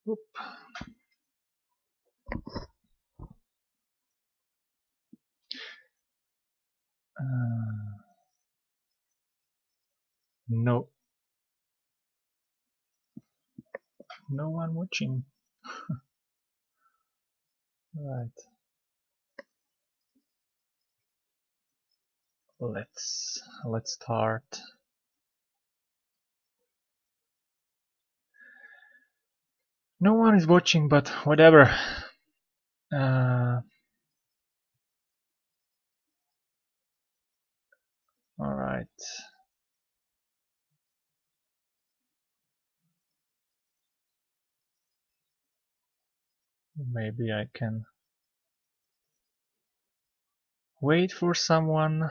Oop. No, no one watching. Right. Let's start. No one is watching, but whatever. All right. Maybe I can wait for someone.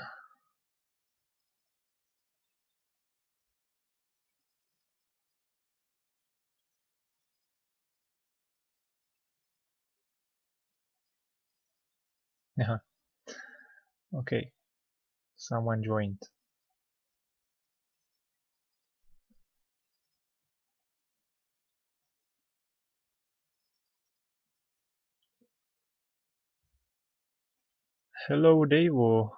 Yeah. Okay. Someone joined. Hello, Devo.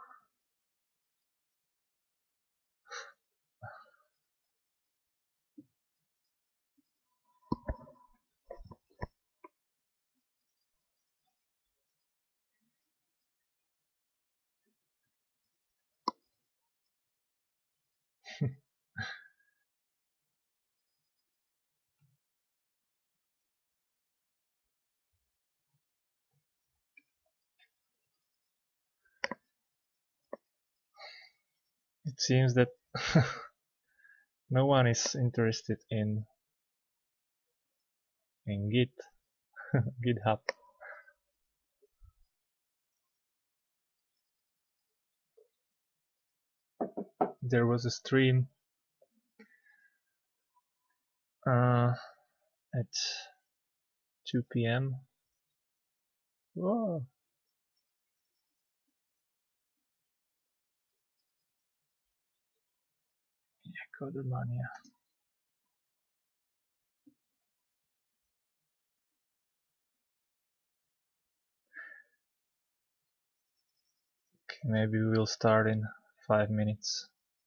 It seems that no one is interested in GitHub. There was a stream at 2 p.m. Whoa. CoderMania. Okay, maybe we will start in 5 minutes.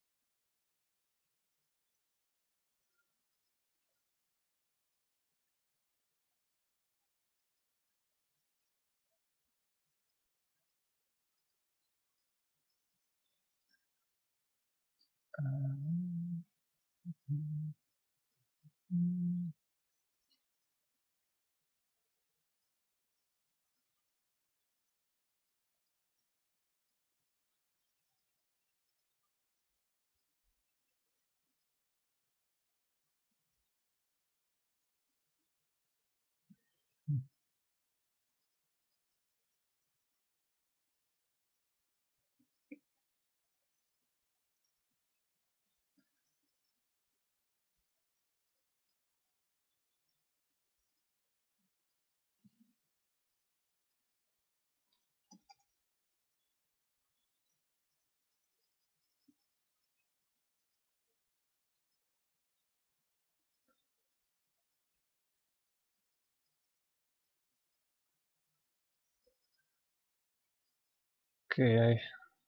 Okay, I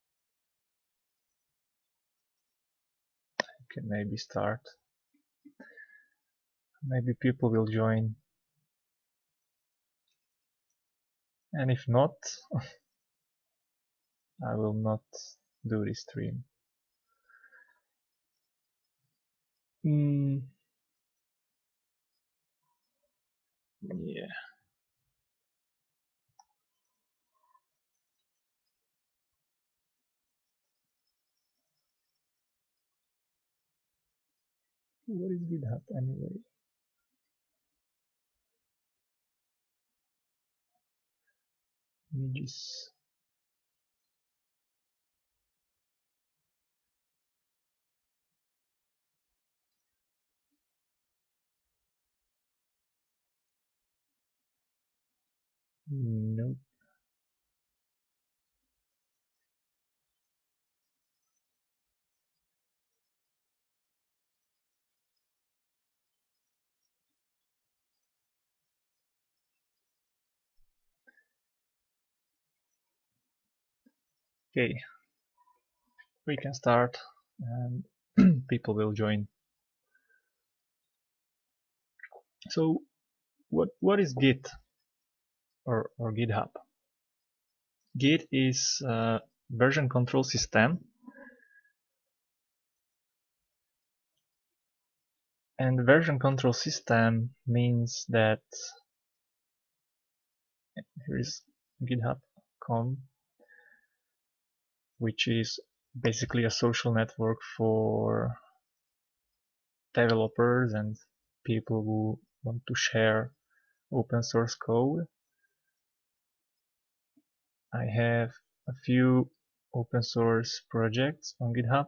can maybe start. Maybe people will join. And if not, I will not do this stream. Yeah. What is GitHub anyway? Images. Nope. Okay, we can start and people will join. So what is Git or GitHub? Git is a version control system, and the version control system means that here is github.com, which is basically a social network for developers and people who want to share open source code. I have a few open source projects on GitHub,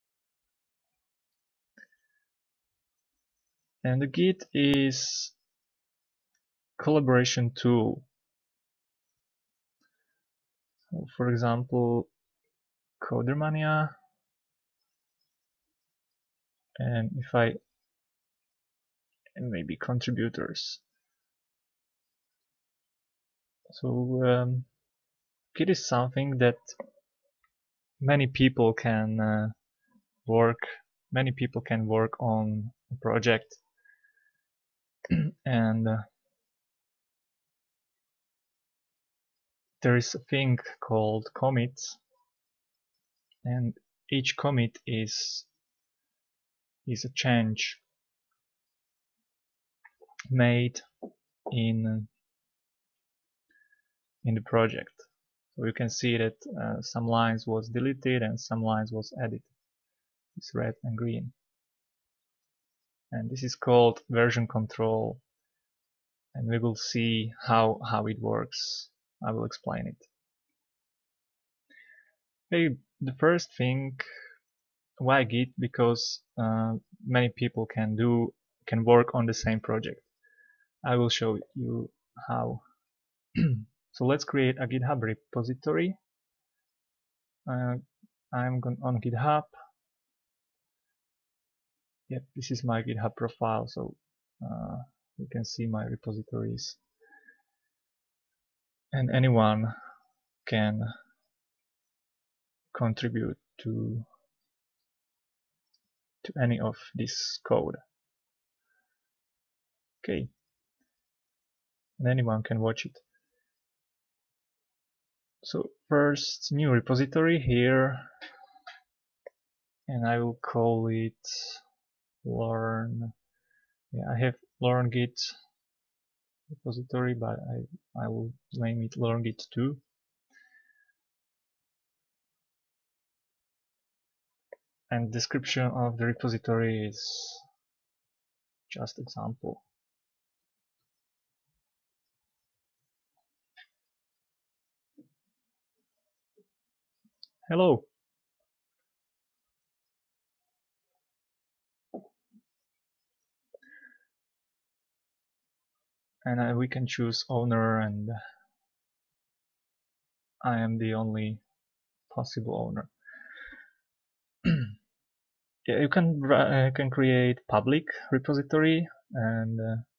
and the Git is collaboration tool. For example, CoderMania, and maybe contributors. So Git is something that many people can work on a project, and there is a thing called commits, and each commit is a change made in the project. So you can see that some lines was deleted and some lines was added. It's red and green, and this is called version control, and we will see how it works. I will explain it. Okay, the first thing, why Git? Because many people can work on the same project. I will show you how. So let's create a GitHub repository. I'm on GitHub. Yep, this is my GitHub profile, so you can see my repositories, and anyone can contribute to any of this code. Okay, and anyone can watch it. So first, new repository here, and I will call it learn. Yeah, I have learn Git repository, but I will name it learn Git 2. And description of the repository is just example. Hello. And we can choose owner, and I am the only possible owner. Yeah, you can create public repository, and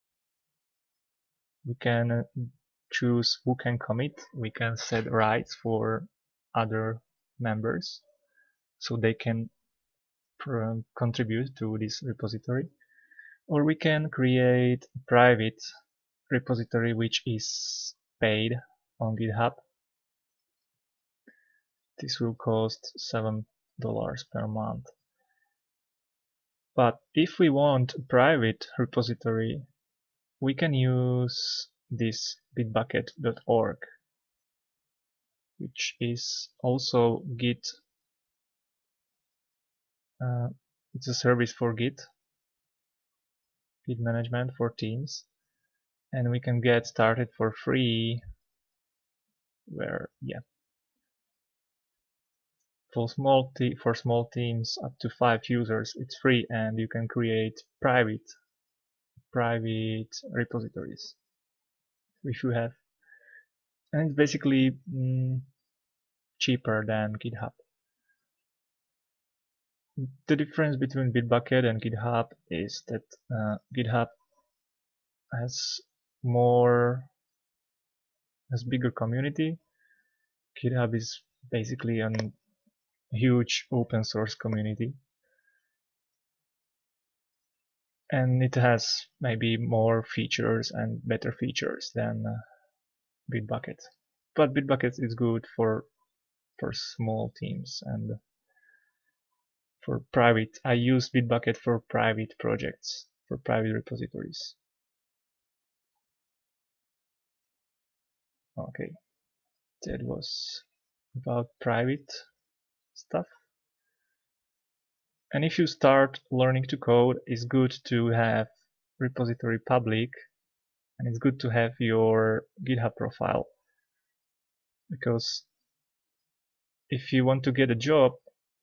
we can choose who can commit. We can set rights for other members so they can contribute to this repository, or we can create a private repository which is paid on GitHub. This will cost $7 per month. But if we want a private repository, we can use this bitbucket.org, which is also Git. It's a service for Git management for teams, and we can get started for free. For small teams up to 5 users, it's free, and you can create private repositories if you have, and it's basically cheaper than GitHub. The difference between Bitbucket and GitHub is that GitHub has bigger community, GitHub is basically a huge open source community, and it has maybe more features and better features than Bitbucket. But Bitbucket is good for small teams and for private. I use Bitbucket for private projects, for private repositories. Okay, that was about private stuff. And if you start learning to code, it's good to have repository public, and it's good to have your GitHub profile, because if you want to get a job,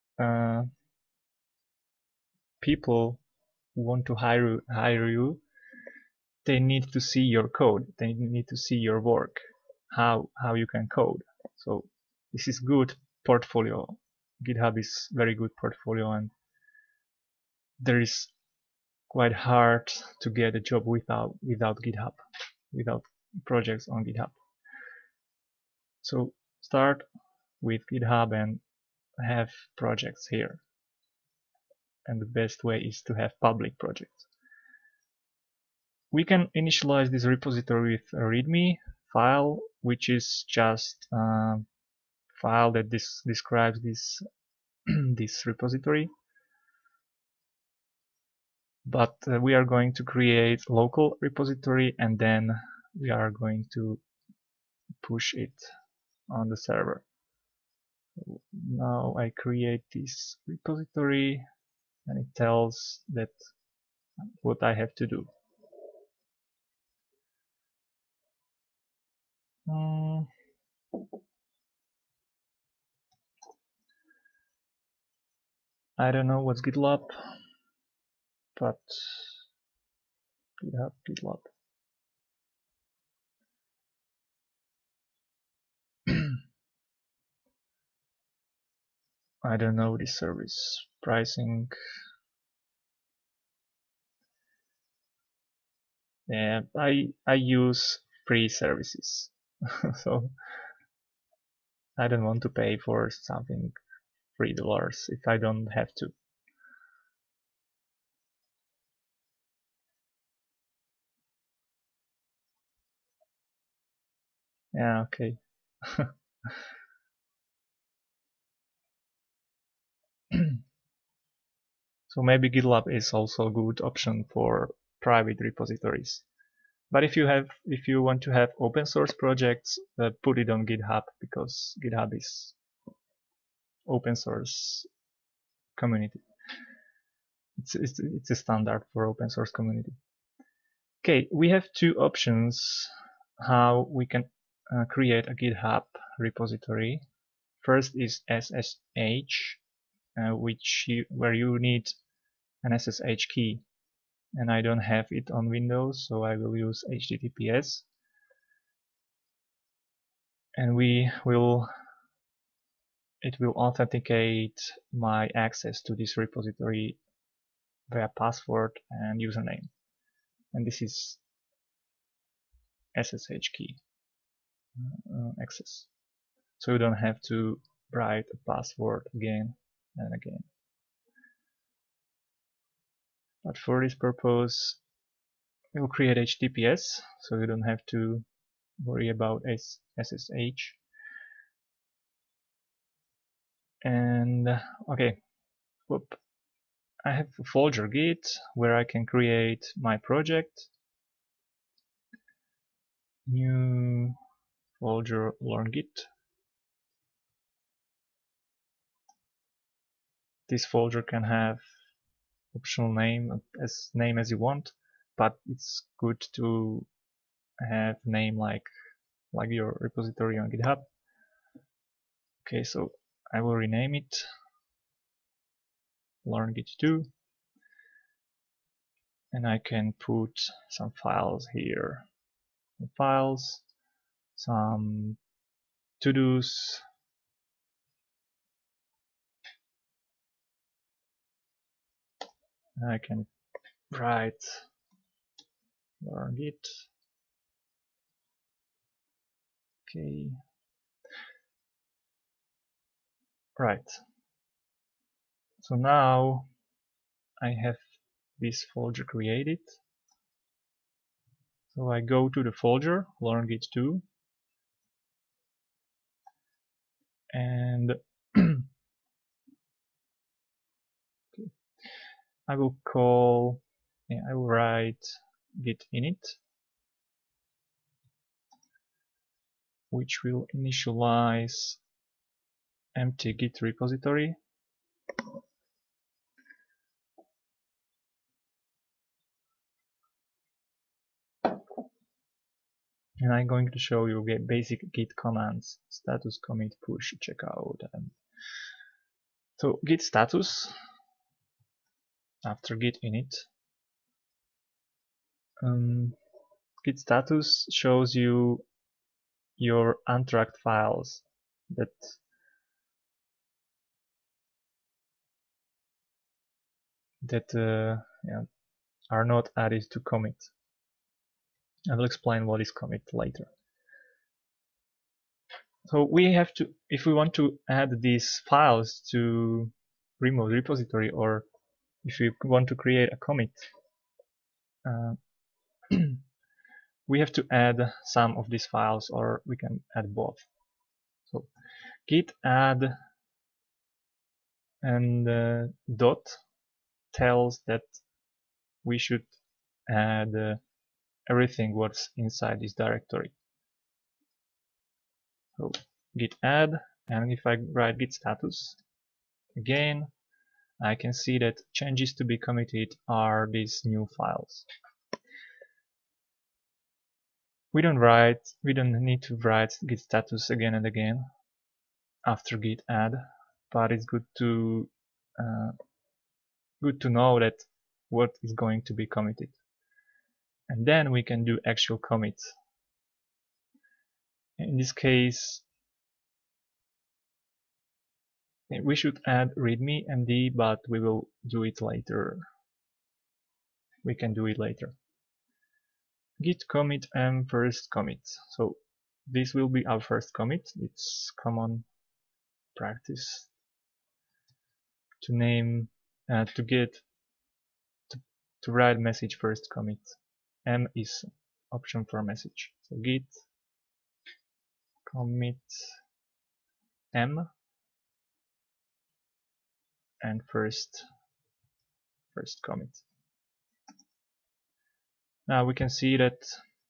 people who want to hire you, they need to see your code. They need to see your work, how you can code. So this is good portfolio. GitHub is very good portfolio, and there is quite hard to get a job without GitHub, without projects on GitHub. So start with GitHub and have projects here. And the best way is to have public projects. We can initialize this repository with a README file, which is just a file that describes this this repository. But we are going to create local repository, and then we are going to push it on the server. Now I create this repository, and it tells that what I have to do. I don't know what's GitLab, but GitLab. I don't know this service pricing. Yeah, I use free services, so I don't want to pay for something $3 if I don't have to. Yeah, okay. So maybe GitLab is also a good option for private repositories. But if you want to have open source projects, put it on GitHub, because GitHub is open source community. It's a standard for open source community. Okay, we have two options how we can create a GitHub repository. First is SSH, where you need an SSH key, and I don't have it on Windows, so I will use HTTPS, and it will authenticate my access to this repository via password and username, and this is SSH key access. So you don't have to write a password again and again. But for this purpose, we'll create HTTPS, so you don't have to worry about SSH. And okay, whoop. I have a folder Git where I can create my project. New folder learn Git. This folder can have optional name as you want, but it's good to have name like your repository on GitHub. Okay, so I will rename it learn Git 2, and I can put some files here. Files, some to-dos, I can write learn Git. Okay, Right. So now I have this folder created. So I go to the folder learn git 2 and I will write git init, which will initialize empty git repository. And I'm going to show you basic git commands: status, commit, push, checkout. And so git status after git init. Git status shows you your untracked files that are not added to commit. I will explain what is commit later. So we have to, if we want to add these files to remote repository, or if we want to create a commit, we have to add some of these files, or we can add both. So git add and dot tells that we should add everything what's inside this directory. So git add, and if I write git status, again I can see that changes to be committed are these new files. We don't need to write git status again and again after git add, but it's good to know that what is going to be committed, and then we can do actual commits. In this case, we should add readme md, but we will do it later. We can do it later. Git commit m first commit. So this will be our first commit. It's common practice to name to write message first commit. M is option for message. So git commit m and first commit. Now we can see that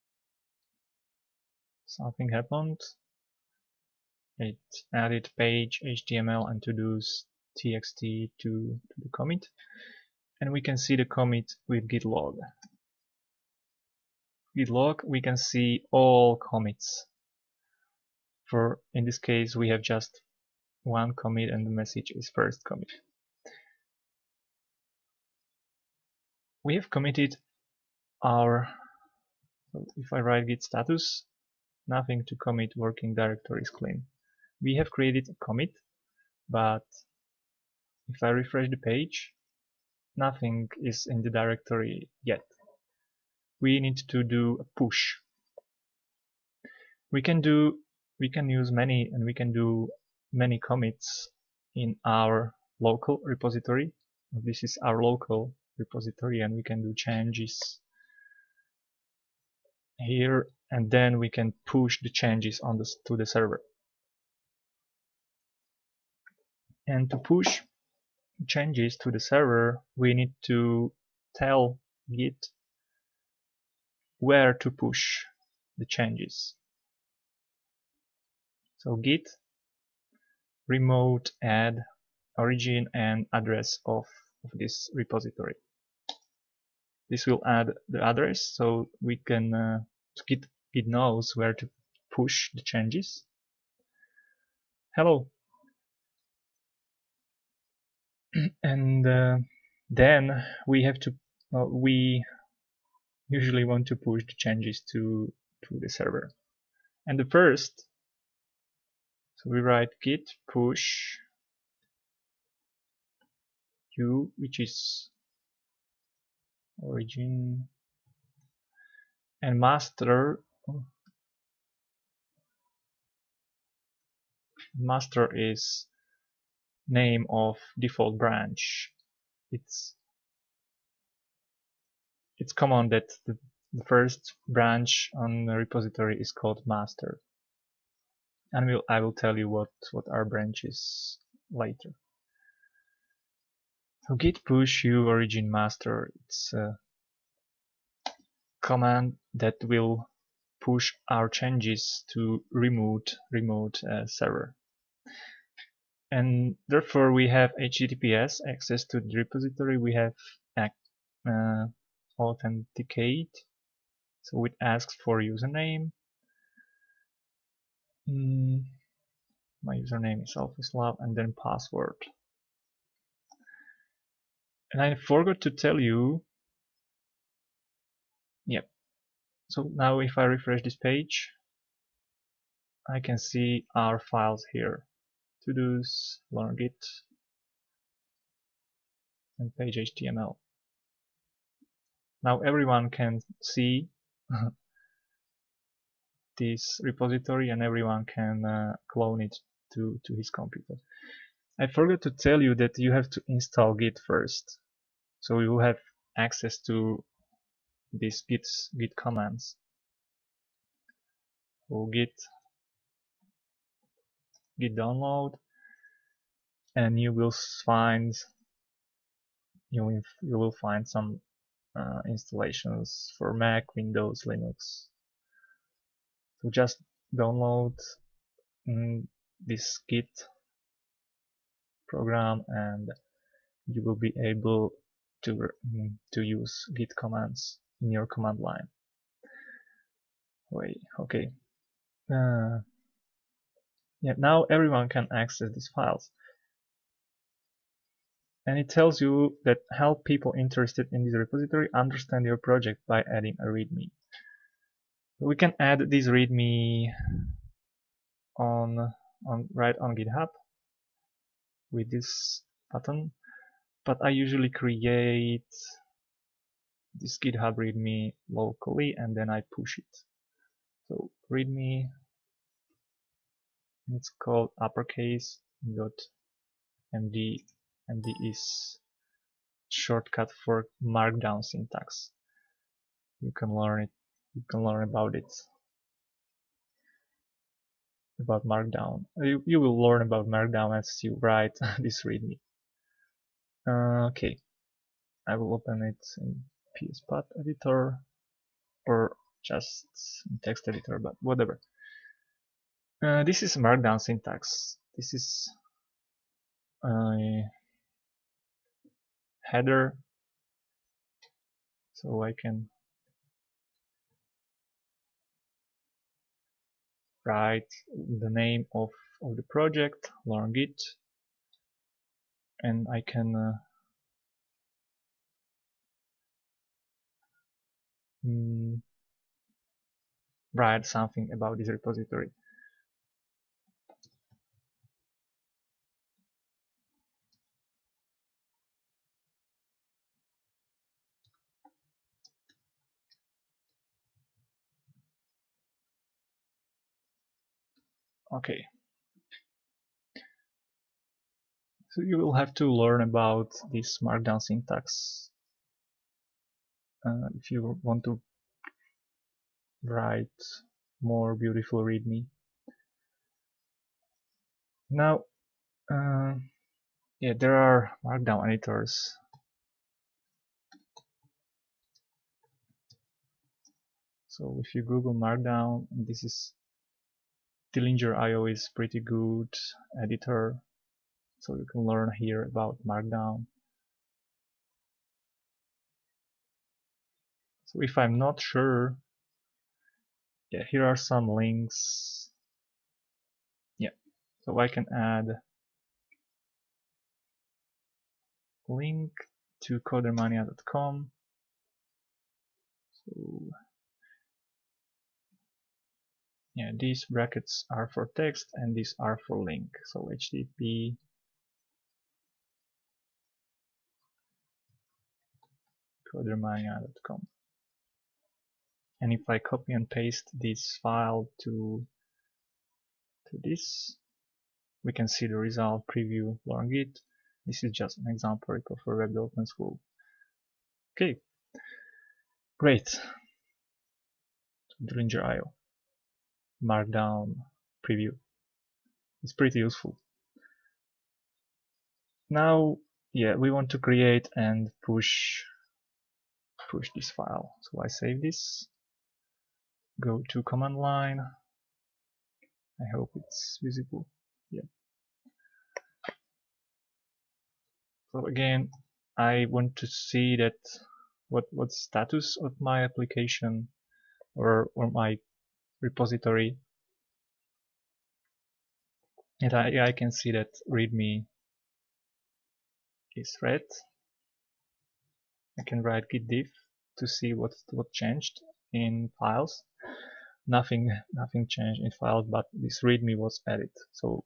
something happened. It added page, HTML, and to-dos txt to the commit, and we can see the commit with git log. Git log, we can see all commits. In this case, we have just one commit, and the message is first commit. We have committed if I write git status, nothing to commit, working directory is clean. We have created a commit, but if I refresh the page, nothing is in the directory yet. We need to do a push. We can use many, and we can do many commits in our local repository. This is our local repository, and we can do changes here, and then we can push the changes to the server. And to push changes to the server, we need to tell Git where to push the changes. So git remote add origin and address of this repository. This will add the address, so we can Git knows where to push the changes. Hello. And then we have to we usually want to push the changes to the server. And the first, so we write git push u, which is origin, and master is name of default branch. It's common that the first branch on the repository is called master, and I will tell you what our branch is later. So git push u origin master, it's a command that will push our changes to remote server, and therefore we have HTTPS access to the repository. We have authenticate, so it asks for username. My username is Alphaslav, and then password. And I forgot to tell you, yep. So now if I refresh this page, I can see our files here. To-dos, learn git, and page HTML. Now everyone can see this repository, and everyone can clone it to his computer. I forgot to tell you that you have to install git first, so you will have access to these git commands. So git download, and you will find some installations for Mac, Windows, Linux. So just download this git program, and you will be able to use git commands in your command line. Wait, okay. Yeah, now everyone can access these files. And it tells you that help people interested in this repository understand your project by adding a README. We can add this README right on GitHub with this button, but I usually create this GitHub README locally and then I push it. So README, it's called uppercase.md. MD is shortcut for Markdown syntax. You can learn it. You can learn about it. About Markdown. You will learn about Markdown as you write this README. Okay, I will open it in PSPath editor or just in text editor, but whatever. This is Markdown syntax. This is a header, so I can write the name of the project, learn git, and I can write something about this repository. Okay. So you will have to learn about this Markdown syntax if you want to write more beautiful README. Now, yeah, there are Markdown editors. So if you Google Markdown, this is Dillinger.io is pretty good editor. So you can learn here about Markdown. So if I'm not sure, yeah, here are some links. Yeah, so I can add link to CoderMania.com. So yeah, these brackets are for text and these are for link. So HTTP CoderMania.com. And if I copy and paste this file to this, we can see the result preview learn Git. This is just an example repo for web development school. Okay, great. Dringer.io Markdown preview. It's pretty useful. Now, yeah, we want to create and push this file. So I save this. Go to command line. I hope it's visible. Yeah. So again, I want to see that what's status of my application or my repository. And I can see that README is red. I can write git diff to see what changed in files. Nothing changed in files, but this README was added. So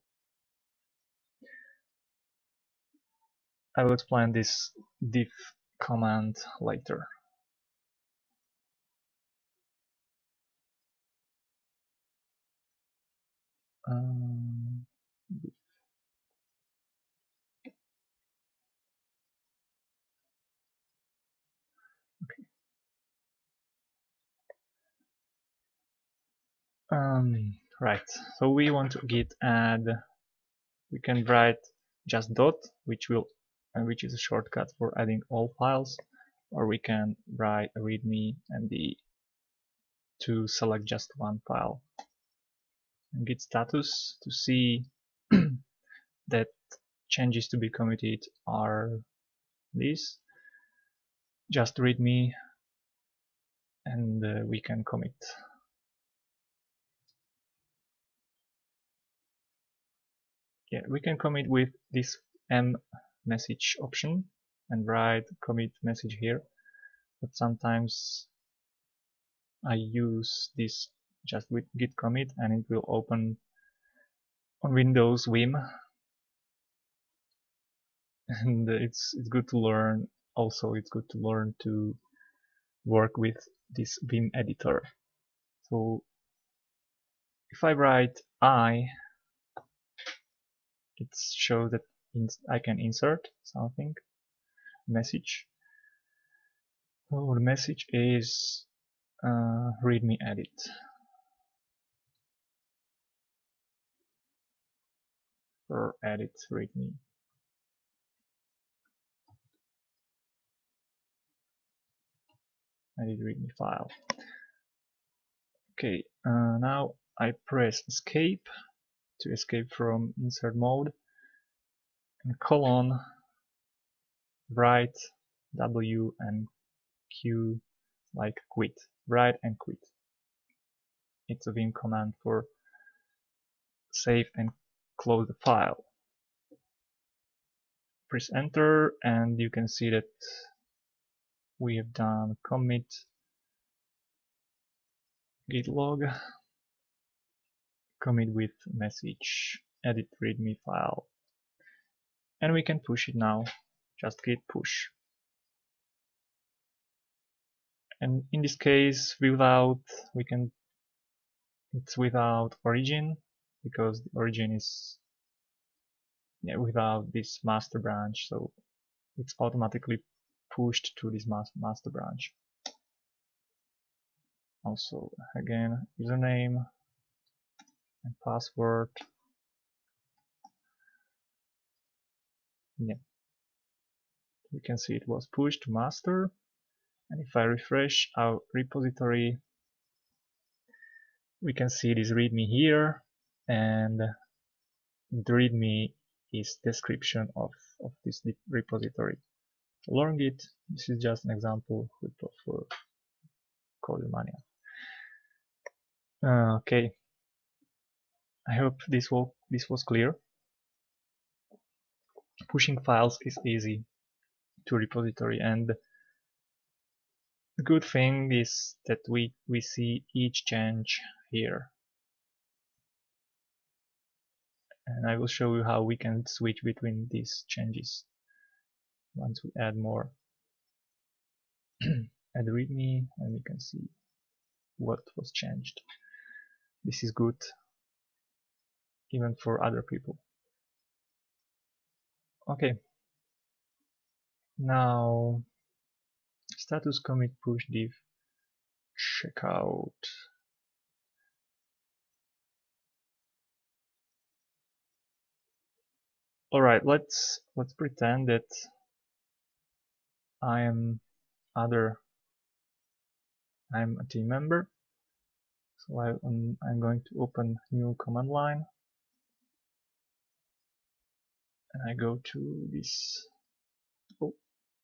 I will explain this diff command later. Diff. Okay. Right. So we want to git add. We can write just dot, which is a shortcut for adding all files, or we can write a readme and to select just one file. And git status to see that changes to be committed are these. Just readme, and we can commit. Yeah, we can commit with this m message option and write commit message here, but sometimes I use this just with git commit and it will open on Windows Vim, and it's good to learn. Also, it's good to learn to work with this Vim editor. So if I write it shows that I can insert something, message. So the message is readme edit. Or edit readme. Edit readme file. Okay, now I press escape to escape from insert mode, and colon, write W and Q like quit. Write and quit. It's a Vim command for save and close the file. Press enter and you can see that we have done commit git log, commit with message edit readme file, and we can push it now. Just git push. And in this case, it's without origin, because the origin is without this master branch, so it's automatically pushed to this master branch. Also, again, username and password. Yeah, we can see it was pushed to master, and if I refresh our repository, we can see this readme here, and the readme is description of this repository. Learn Git. This is just an example for CoderMania. Okay, I hope this was clear. Pushing files is easy to repository, and the good thing is that we see each change here. And I will show you how we can switch between these changes once we add more. Add readme, and we can see what was changed. This is good even for other people. Okay, now status commit push div checkout. All right, let's pretend that I'm a team member. So I'm going to open new command line, and I go to this. Oh,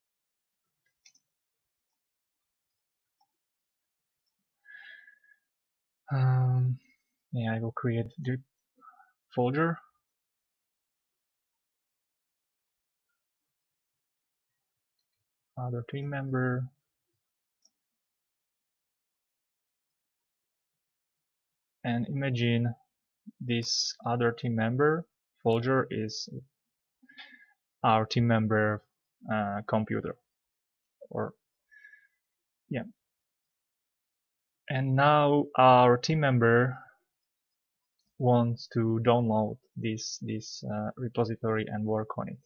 yeah, I will create the folder. Other team member. And imagine this other team member folder is our team member computer, or yeah. And now our team member wants to download this repository and work on it,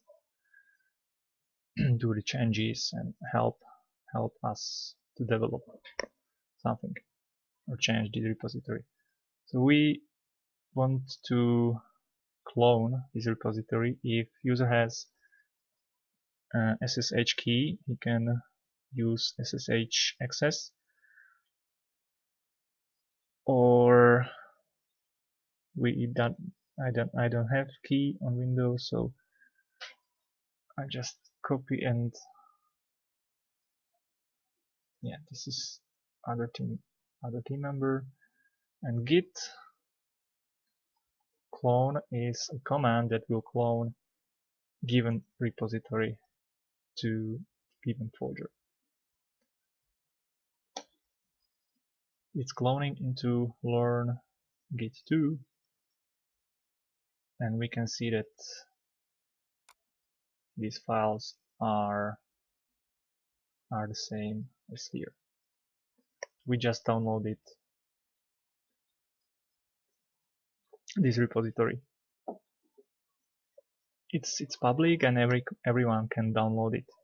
do the changes and help us to develop something or change the repository. So we want to clone this repository. If user has SSH key, he can use SSH access, or I don't have key on Windows, so I just copy and yeah, this is other team member. And git clone is a command that will clone given repository to given folder. It's cloning into learn git2, and we can see that these files are the same as here. We just downloaded this repository. It's public and everyone can download it.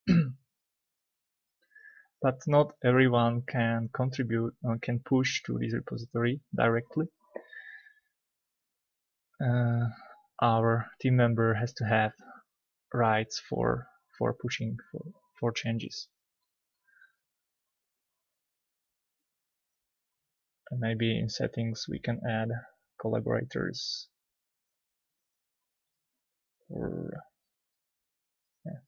But not everyone can contribute or can push to this repository directly. Our team member has to have rights for pushing for changes. And maybe in settings we can add collaborators, or yeah.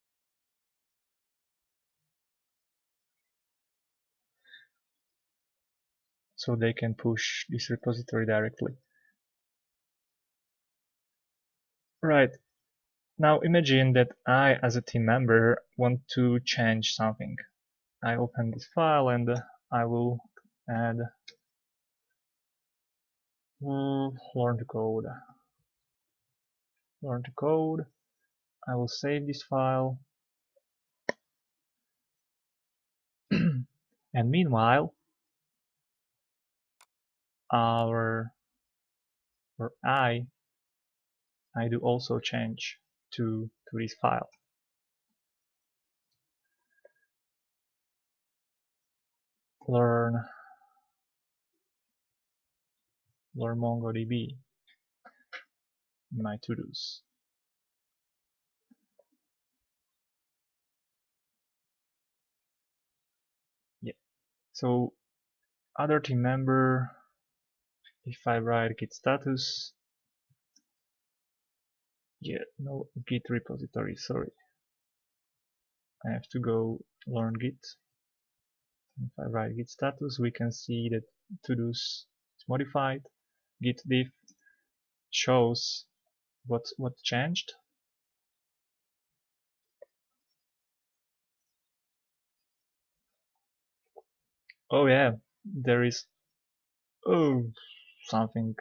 So they can push this repository directly. Right. Now imagine that I, as a team member, want to change something. I open this file and I will add learn to code. Learn to code. I will save this file. And meanwhile, I do also change to this file. Learn MongoDB in my to-dos. Yeah. So other team member, if I write git status, yeah, no git repository, sorry. I have to go learn git. If I write git status, we can see that to-dos is modified. Git diff shows what changed. Oh yeah, there is something.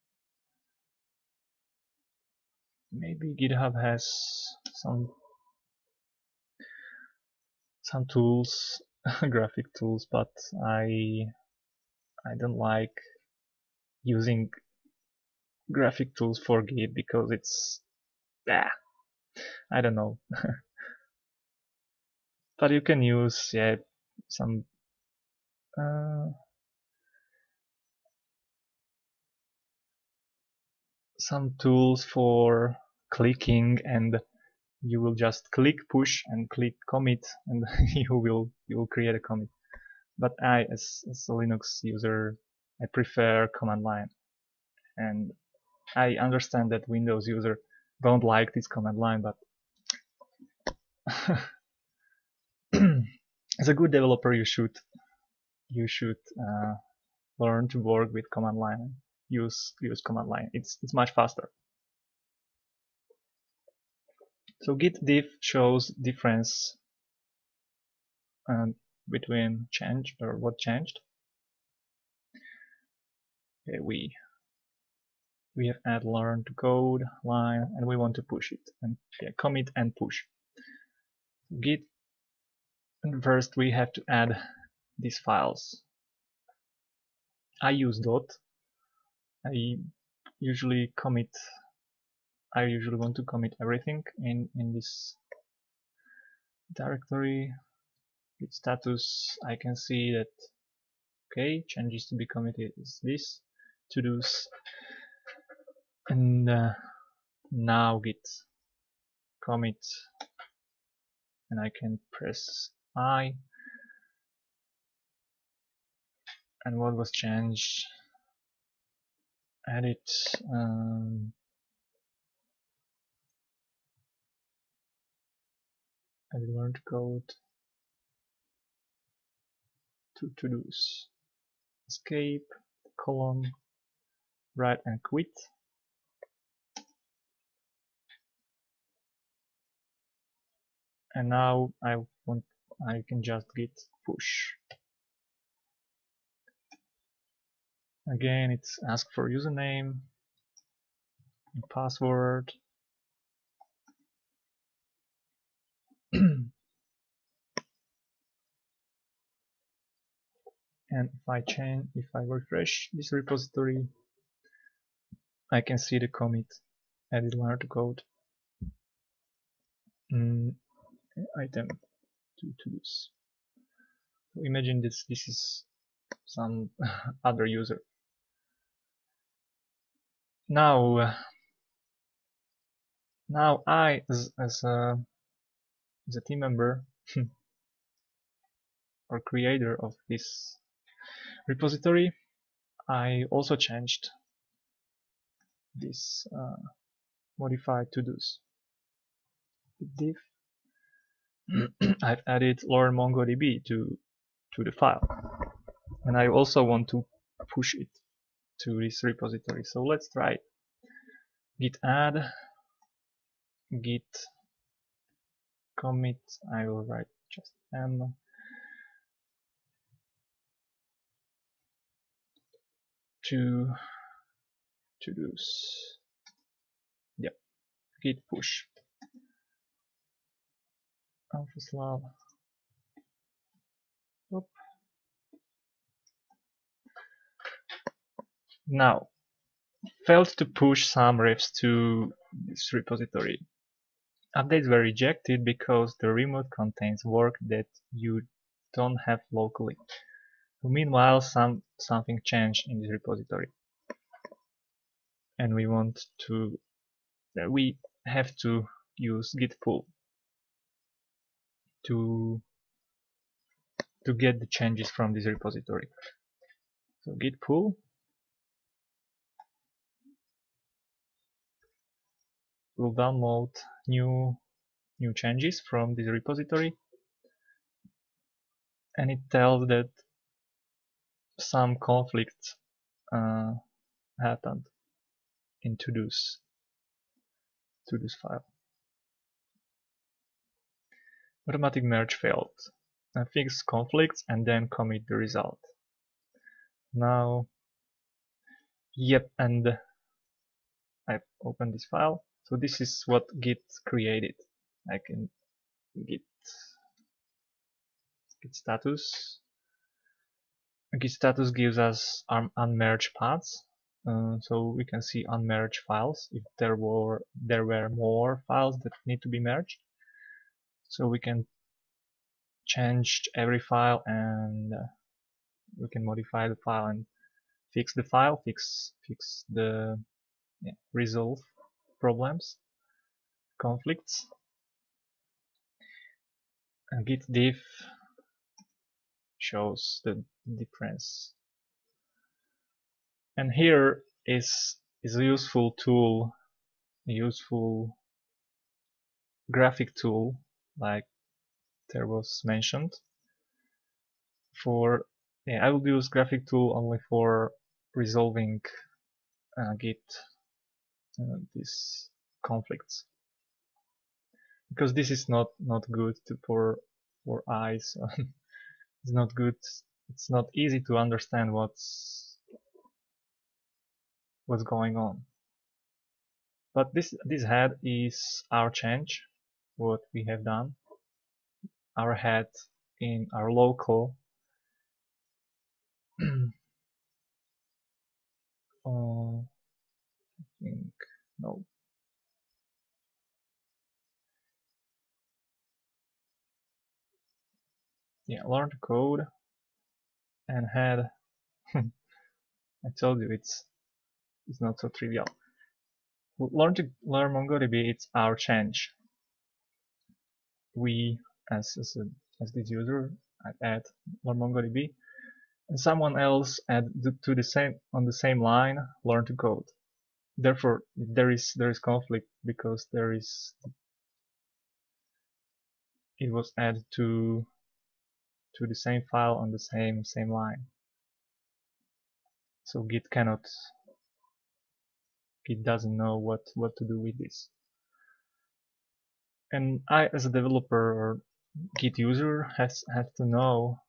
Maybe GitHub has some tools, graphic tools, but I don't like using graphic tools for Git because it's I don't know. But you can use some some tools for clicking, and you will just click push and click commit, and you will create a commit. But I, as a Linux user, I prefer command line, and I understand that Windows user don't like this command line, but as a good developer, you should learn to work with command line. Use command line. It's much faster. So git diff shows difference between change or what changed. Okay, we have add learn to code line, and we want to push it, and commit and push. Git, and first we have to add these files. I use dot. I usually want to commit everything in this directory. Git status, I can see that okay, changes to be committed is this, to dos, and now git commit, and I can press I, and what was changed, edit, I learned code to dos, escape, colon, write and quit, and now I can just git push. Again, it's ask for username and password. And if I refresh this repository, I can see the commit edit learn to code item to dos. So imagine this is some other user. Now I as a team member or creator of this repository, I also changed this modified to dos. Diff. I've added learn MongoDB to the file, and I also want to push it to this repository. So let's try it. Git add, git commit. I will write just m to dos. Yep. Git push. Alphaslav. Oop. Now, failed to push some refs to this repository. Updates were rejected because the remote contains work that you don't have locally. So meanwhile, something changed in this repository, and we have to use git pull to get the changes from this repository. So git pull will download new changes from this repository, and it tells that some conflict happened in to dos file. Automatic merge failed. Fix conflicts and then commit the result. Now, yep, and I've opened this file. So this is what git created. I can git status. Git status gives us unmerged paths, So we can see unmerged files if there were more files that need to be merged. So we can change every file, and we can modify the file and fix the file, fix the resolve problems, conflicts. And git diff shows the difference. And here is a useful tool, a useful graphic tool, like there was mentioned. For I will use graphic tool only for resolving git these conflicts, because this is not good for eyes. It's not good. It's not easy to understand what's going on. But this head is our change, what we have done, our head in our local I think no. Yeah, learn to code and head. I told you it's not so trivial. Learn MongoDB. It's our change. We as this user add learn MongoDB, and someone else add to the same on the same line learn to code. Therefore, there is conflict because it was added to the same file on the same line. So Git doesn't know what to do with this. And I, as a developer or Git user, has to know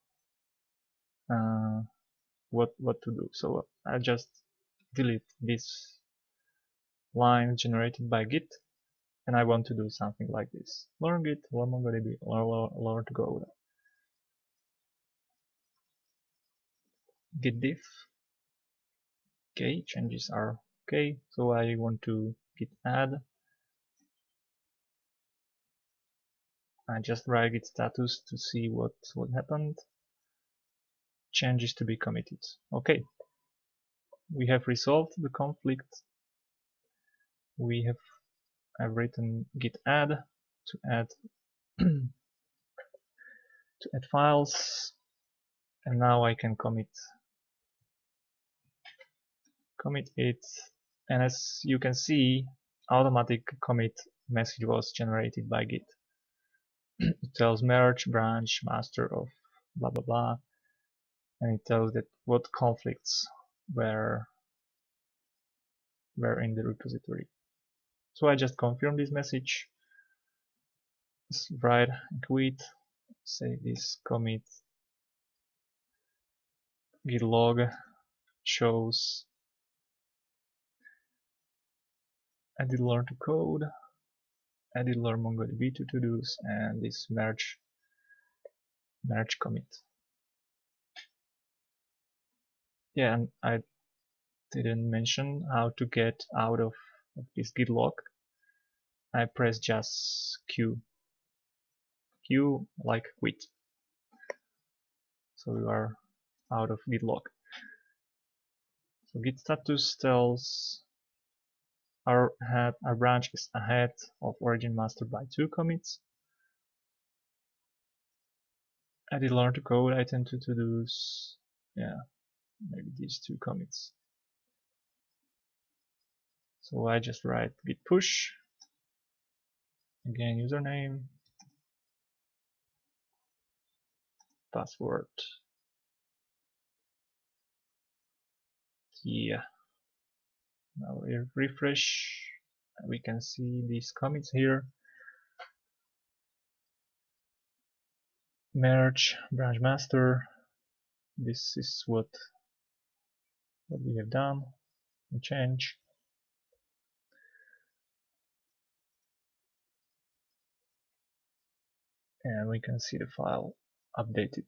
what to do. So I just delete this line generated by Git, and I want to do something like this: learn Git, learn MongoDB, learn to code. Git diff. Okay, changes are okay. So I want to git add. I just write git status to see what happened. Changes to be committed. Okay, we have resolved the conflict. I've written git add to add files, and now I can commit it. And as you can see, automatic commit message was generated by Git. It tells merge branch master of blah blah blah, and it tells that what conflicts were in the repository. So I just confirm this message, write quit, say this commit git log shows I did learn to code, I did learn MongoDB to dos, and this merge commit. Yeah, and I didn't mention how to get out of this git log. I press just Q like quit. So you are out of git log. So git status tells our branch is ahead of origin master by 2 commits. I did learn to code, I tend to dos. Yeah, maybe these 2 commits. So I just write git push, again username, password. Yeah, now we refresh, we can see these commits here. Merge branch master, this is what we have done, and change. And we can see the file updated.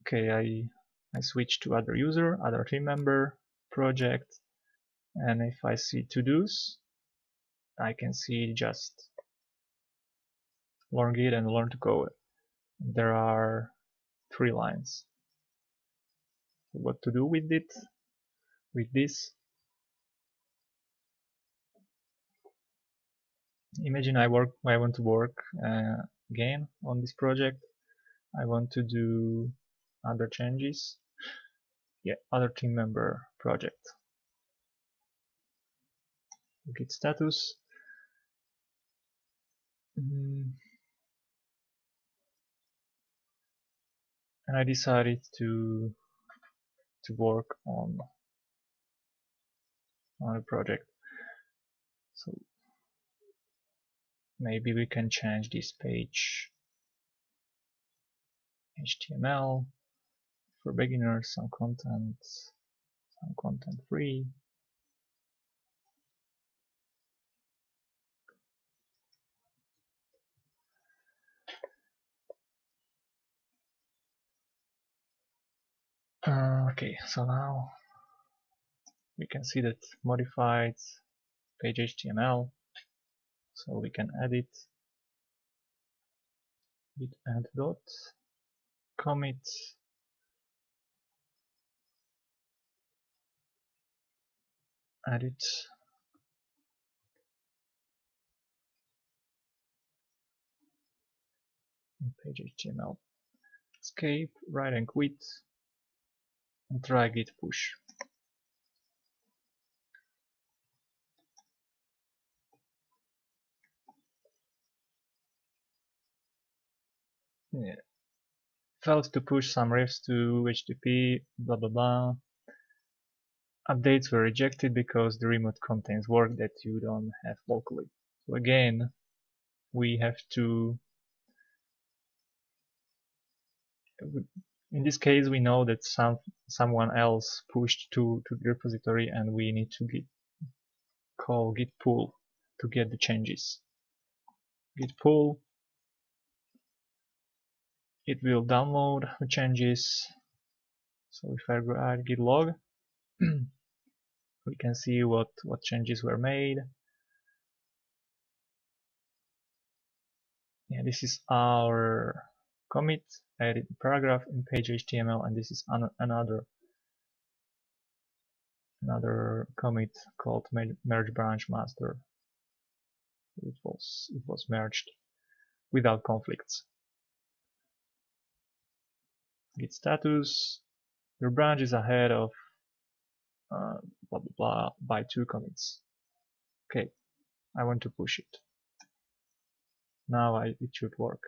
Okay, I switch to other user, other team member, project, and if I see to-dos, I can see just learn Git and learn to code. There are 3 lines. What to do with it? With this? Imagine I want to work again on this project. I want to do other changes. Yeah, other team member project. Git status. And I decided to work on a project. So maybe we can change this page HTML for beginners, some content free. Okay, so now we can see that modified page HTML, so we can edit git add dot commit edit in page HTML, escape, write and quit, and try git push. Yeah. Failed to push some refs to HTTP, blah blah blah. Updates were rejected because the remote contains work that you don't have locally. So again, we have to, in this case we know that someone else pushed to the repository, and we need to call git pull to get the changes. Git pull, it will download the changes. So if I add git log, we can see what changes were made. Yeah, this is our commit, edit paragraph in page HTML, and this is another commit called merge branch master. It was merged without conflicts. Git status, your branch is ahead of blah blah blah by 2 commits. Okay, I want to push it. Now it should work.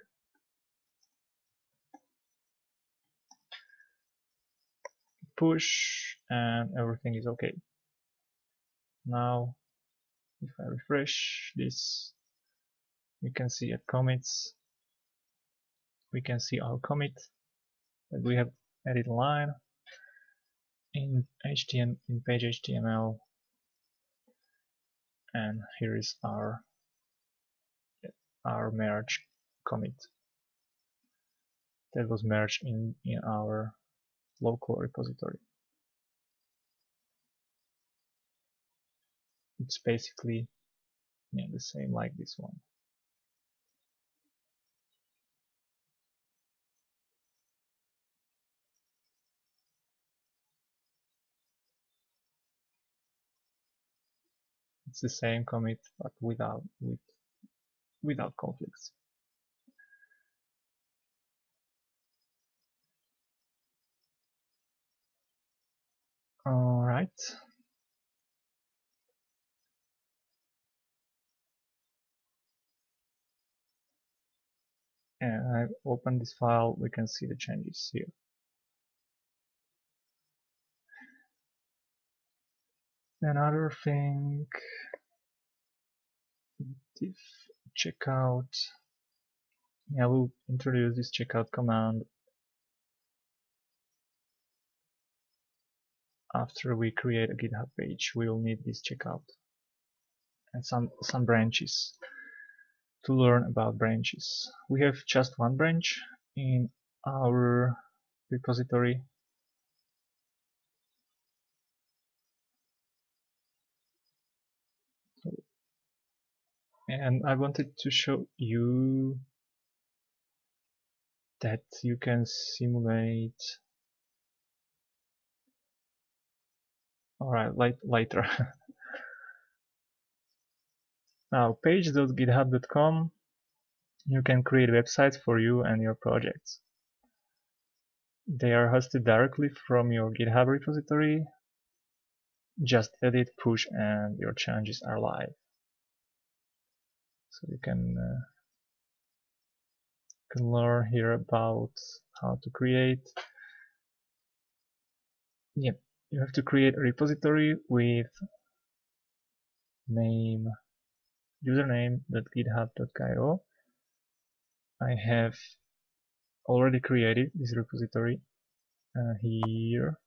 Push, and everything is okay. Now if I refresh this, we can see at commits, we can see our commit that we have added a line in page HTML, and here is our merge commit that was merged in our local repository. It's basically the same like this one. It's the same commit, but without conflicts. All right. And I open this file, we can see the changes here. Another thing, if checkout, I will introduce this checkout command after we create a GitHub page. We will need this checkout and some branches to learn about branches. We have just one branch in our repository. And I wanted to show you that you can simulate. Alright, later. Now, page.github.com, you can create websites for you and your projects. They are hosted directly from your GitHub repository. Just edit, push, and your changes are live. So you can learn here about how to create. Yep, you have to create a repository with name username.github.io. I have already created this repository here,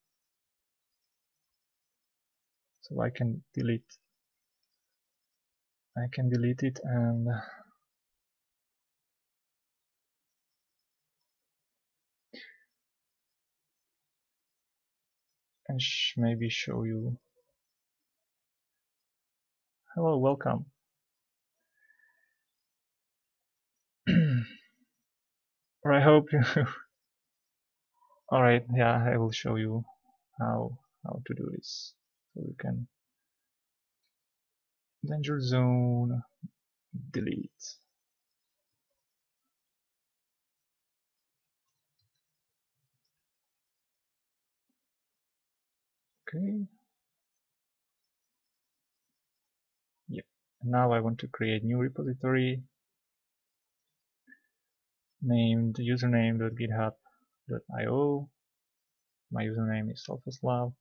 so I can delete it and maybe show you. Hello, welcome. Or I hope you. Alright, yeah, I will show you how to do this. So you can danger zone, delete. Okay. Yep. And now I want to create new repository named username.github.io. My username is Selfaslav.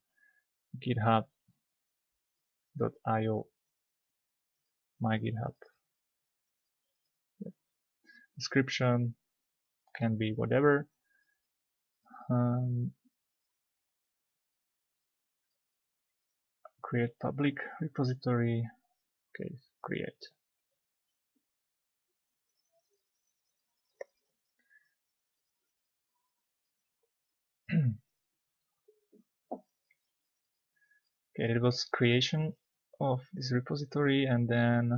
GitHub.io. My GitHub. Yep. Description can be whatever. Create public repository. Okay, create. Okay, it was creation of this repository, and then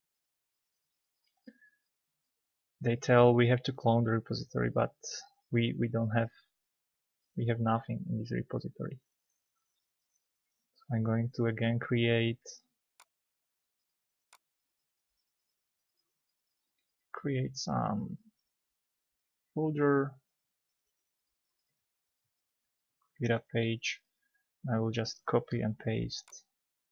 they tell we have to clone the repository, but we have nothing in this repository. So I'm going to again create some folder, GitHub page. I will just copy and paste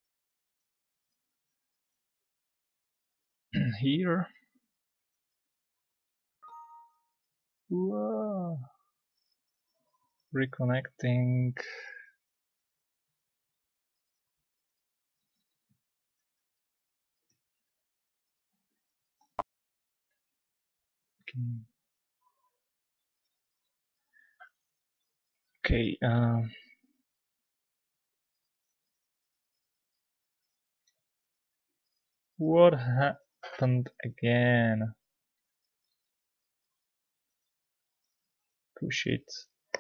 here. Whoa. Reconnecting. Okay. What happened again? Push it.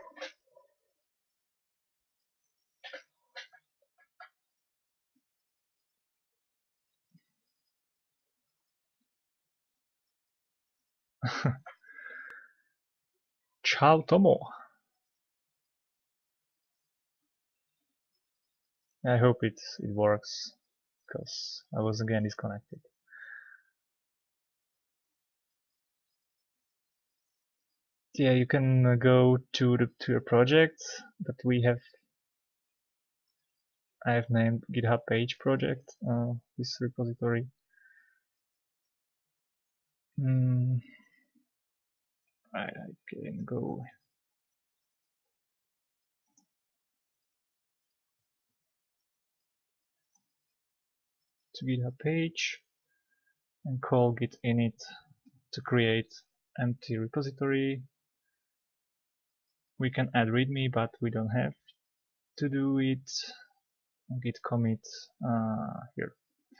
Ciao Tomo. I hope it works, because I was again disconnected. Yeah, you can go to your project that I have named GitHub page project, this repository. I can go to GitHub page and call git init to create empty repository. We can add readme, but we don't have to do it. Git commit here.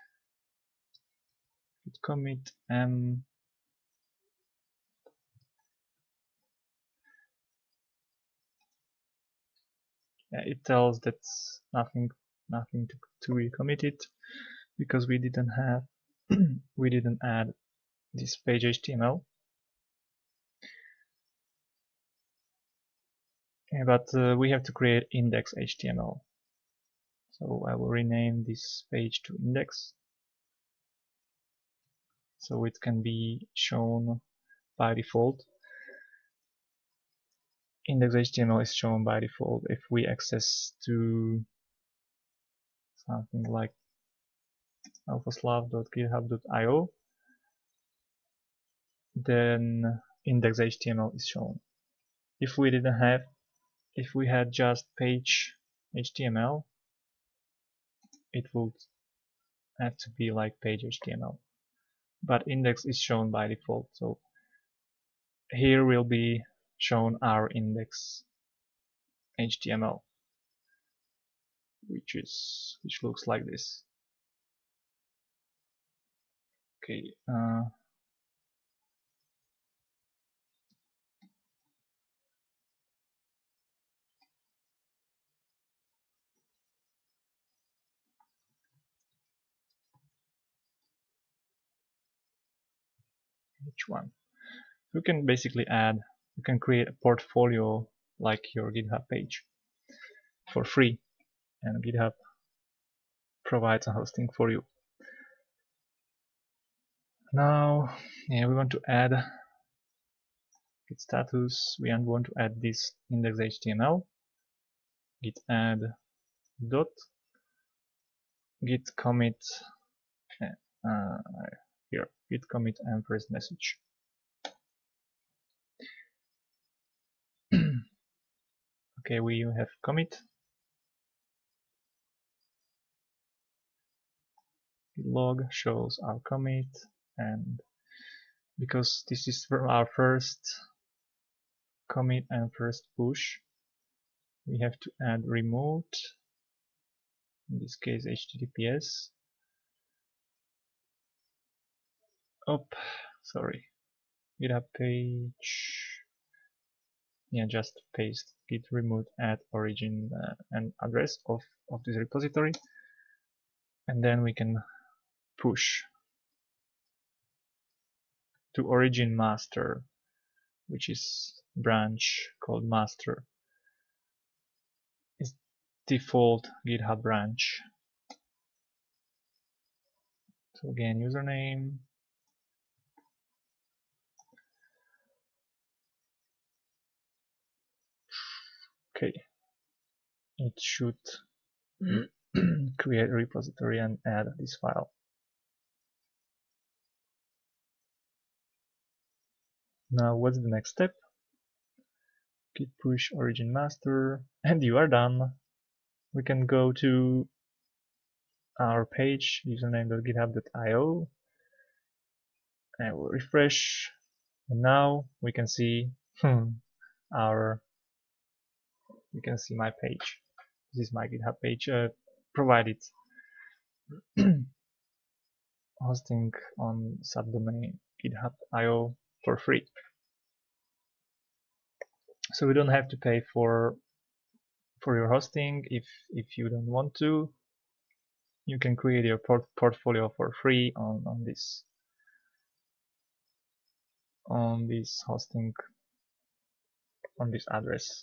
Git commit m it tells that nothing to be committed because we didn't have we didn't add this page HTML. But we have to create index HTML. So I will rename this page to index, so it can be shown by default. Index HTML is shown by default if we access to something like alphaslav.github.io, then index HTML is shown. If we didn't have, if we had just page HTML, it would have to be like page HTML. But index is shown by default, so here will be shown our index HTML, which looks like this. Okay, which one? You can basically you can create a portfolio like your GitHub page for free, and GitHub provides a hosting for you. Now, we want to add git status. We want to add this index HTML. Git add dot git commit here git commit and first message. Okay, we have commit. Log shows our commit, and because this is our first commit and first push, we have to add remote, in this case HTTPS. Sorry, GitHub page. Yeah, just paste git remote add origin and address of this repository, and then we can push to origin master, which is branch called master. It's default GitHub branch. So again, username, okay, it should create a repository and add this file. Now what's the next step? Git push origin master, and you are done. We can go to our page, username.github.io, and we'll refresh, and now we can see you can see my page. This is my GitHub page, provided hosting on subdomain github.io for free. So we don't have to pay for your hosting if you don't want to. You can create your portfolio for free on this hosting, on this address.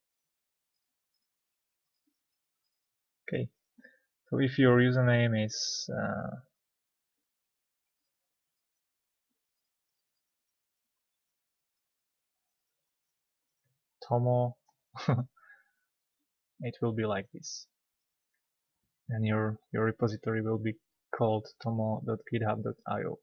Okay, so if your username is Tomo, it will be like this, and your repository will be called tomo.github.io.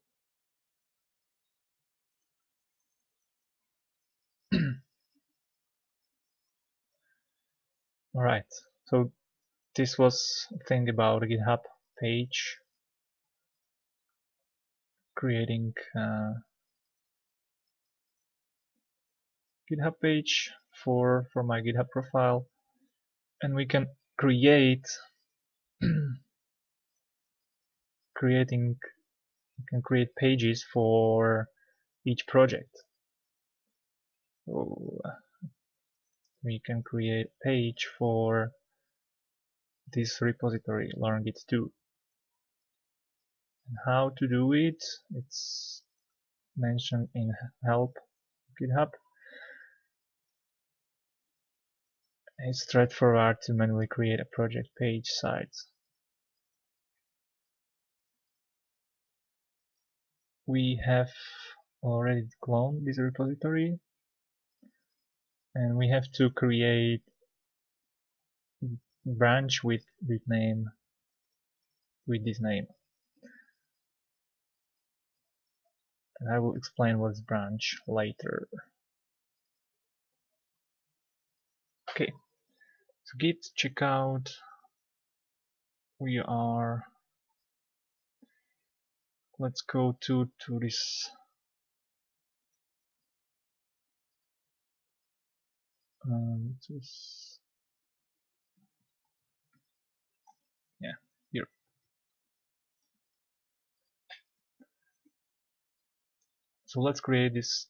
Alright, so this was a thing about GitHub page, creating GitHub page for my GitHub profile, and we can create pages for each project. So we can create a page for this repository learn Git 2. And how to do it? It's mentioned in help GitHub. It's straightforward to manually create a project page site. We have already cloned this repository, and we have to create branch with this name. And I will explain what is branch later. Okay, so git checkout. Let's go to this here. So let's create this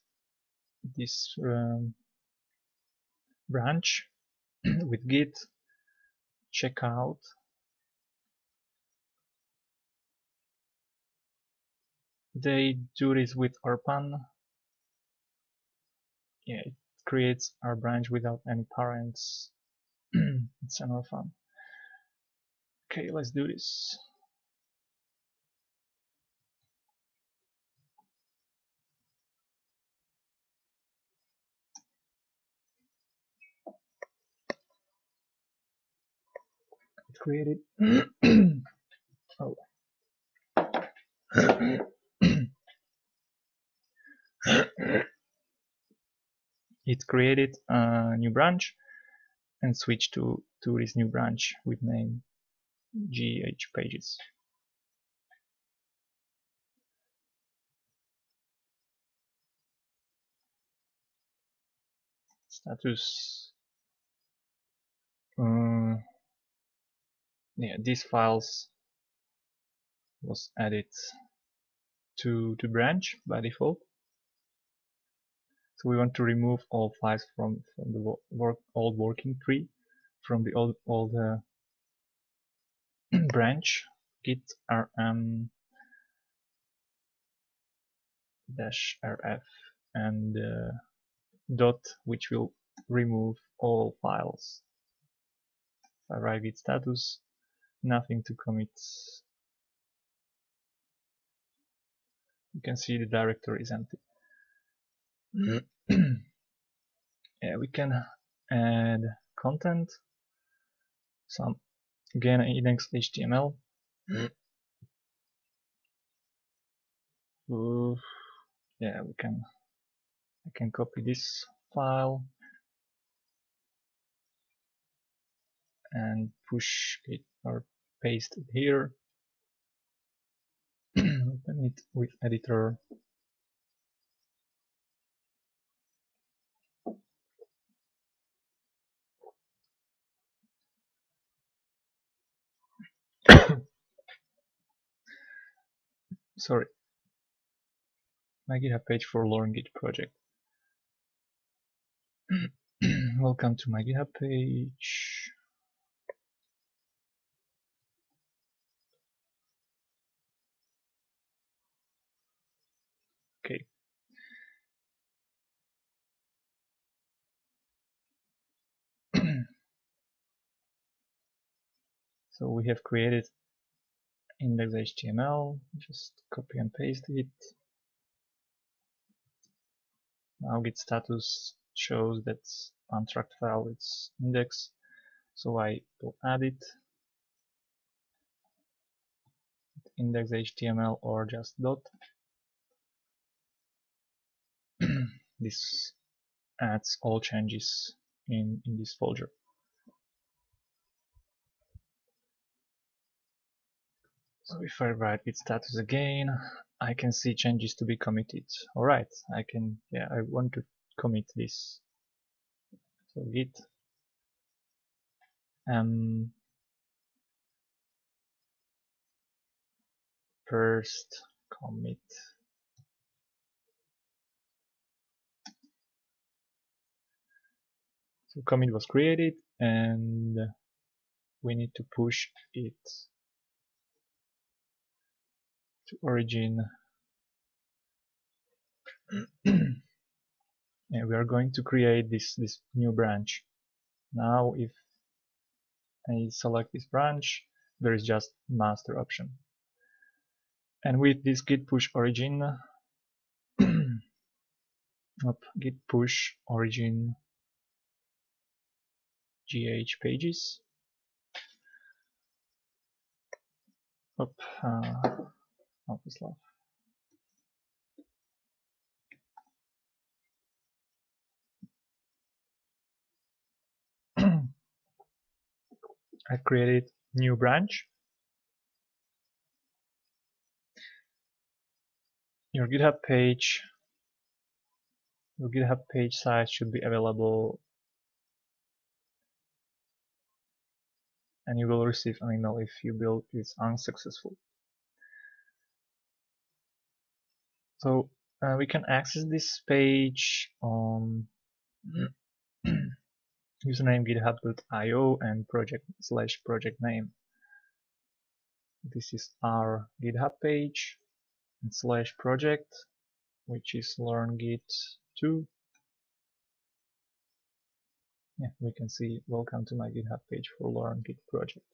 branch with git checkout. They do this with Orpan. Yeah, it creates our branch without any parents. It's another fun. Okay, let's do this. It created oh. It created a new branch and switched to this new branch with name gh pages. Status. Yeah, these files was added to branch by default. So we want to remove all files from the old working tree, from the old branch git rm -rf and dot, which will remove all files. If I write git status, nothing to commit. You can see the directory is empty. Yeah, we can add content, some again index HTML. Yeah, I can copy this file and push it or paste it here. Open it with editor. Sorry, my GitHub page for Learn Git project. Welcome to my GitHub page. Okay. So we have created index.html, just copy and paste it. Now git status shows that untracked file is index, so I will add it, index.html or just dot. This adds all changes in this folder. So if I write git status again, I can see changes to be committed. Alright, I want to commit this. So git first commit. So commit was created and we need to push it to origin. And we are going to create this new branch. Now if I select this branch, there is just master option. And with this git push origin git push origin gh pages I created new branch. Your GitHub page size should be available, and you will receive an email if your build is unsuccessful. So we can access this page on username github.io and project name. This is our GitHub page and /project, which is learngit2. Yeah, we can see welcome to my GitHub page for learngit project.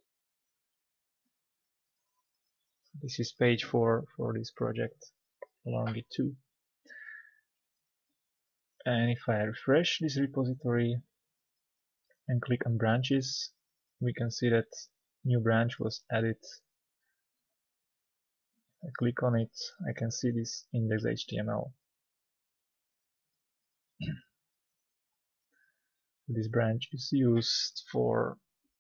This is page for this project, learngit2. And if I refresh this repository and click on branches, we can see that new branch was added. I click on it, I can see this index.html. This branch is used for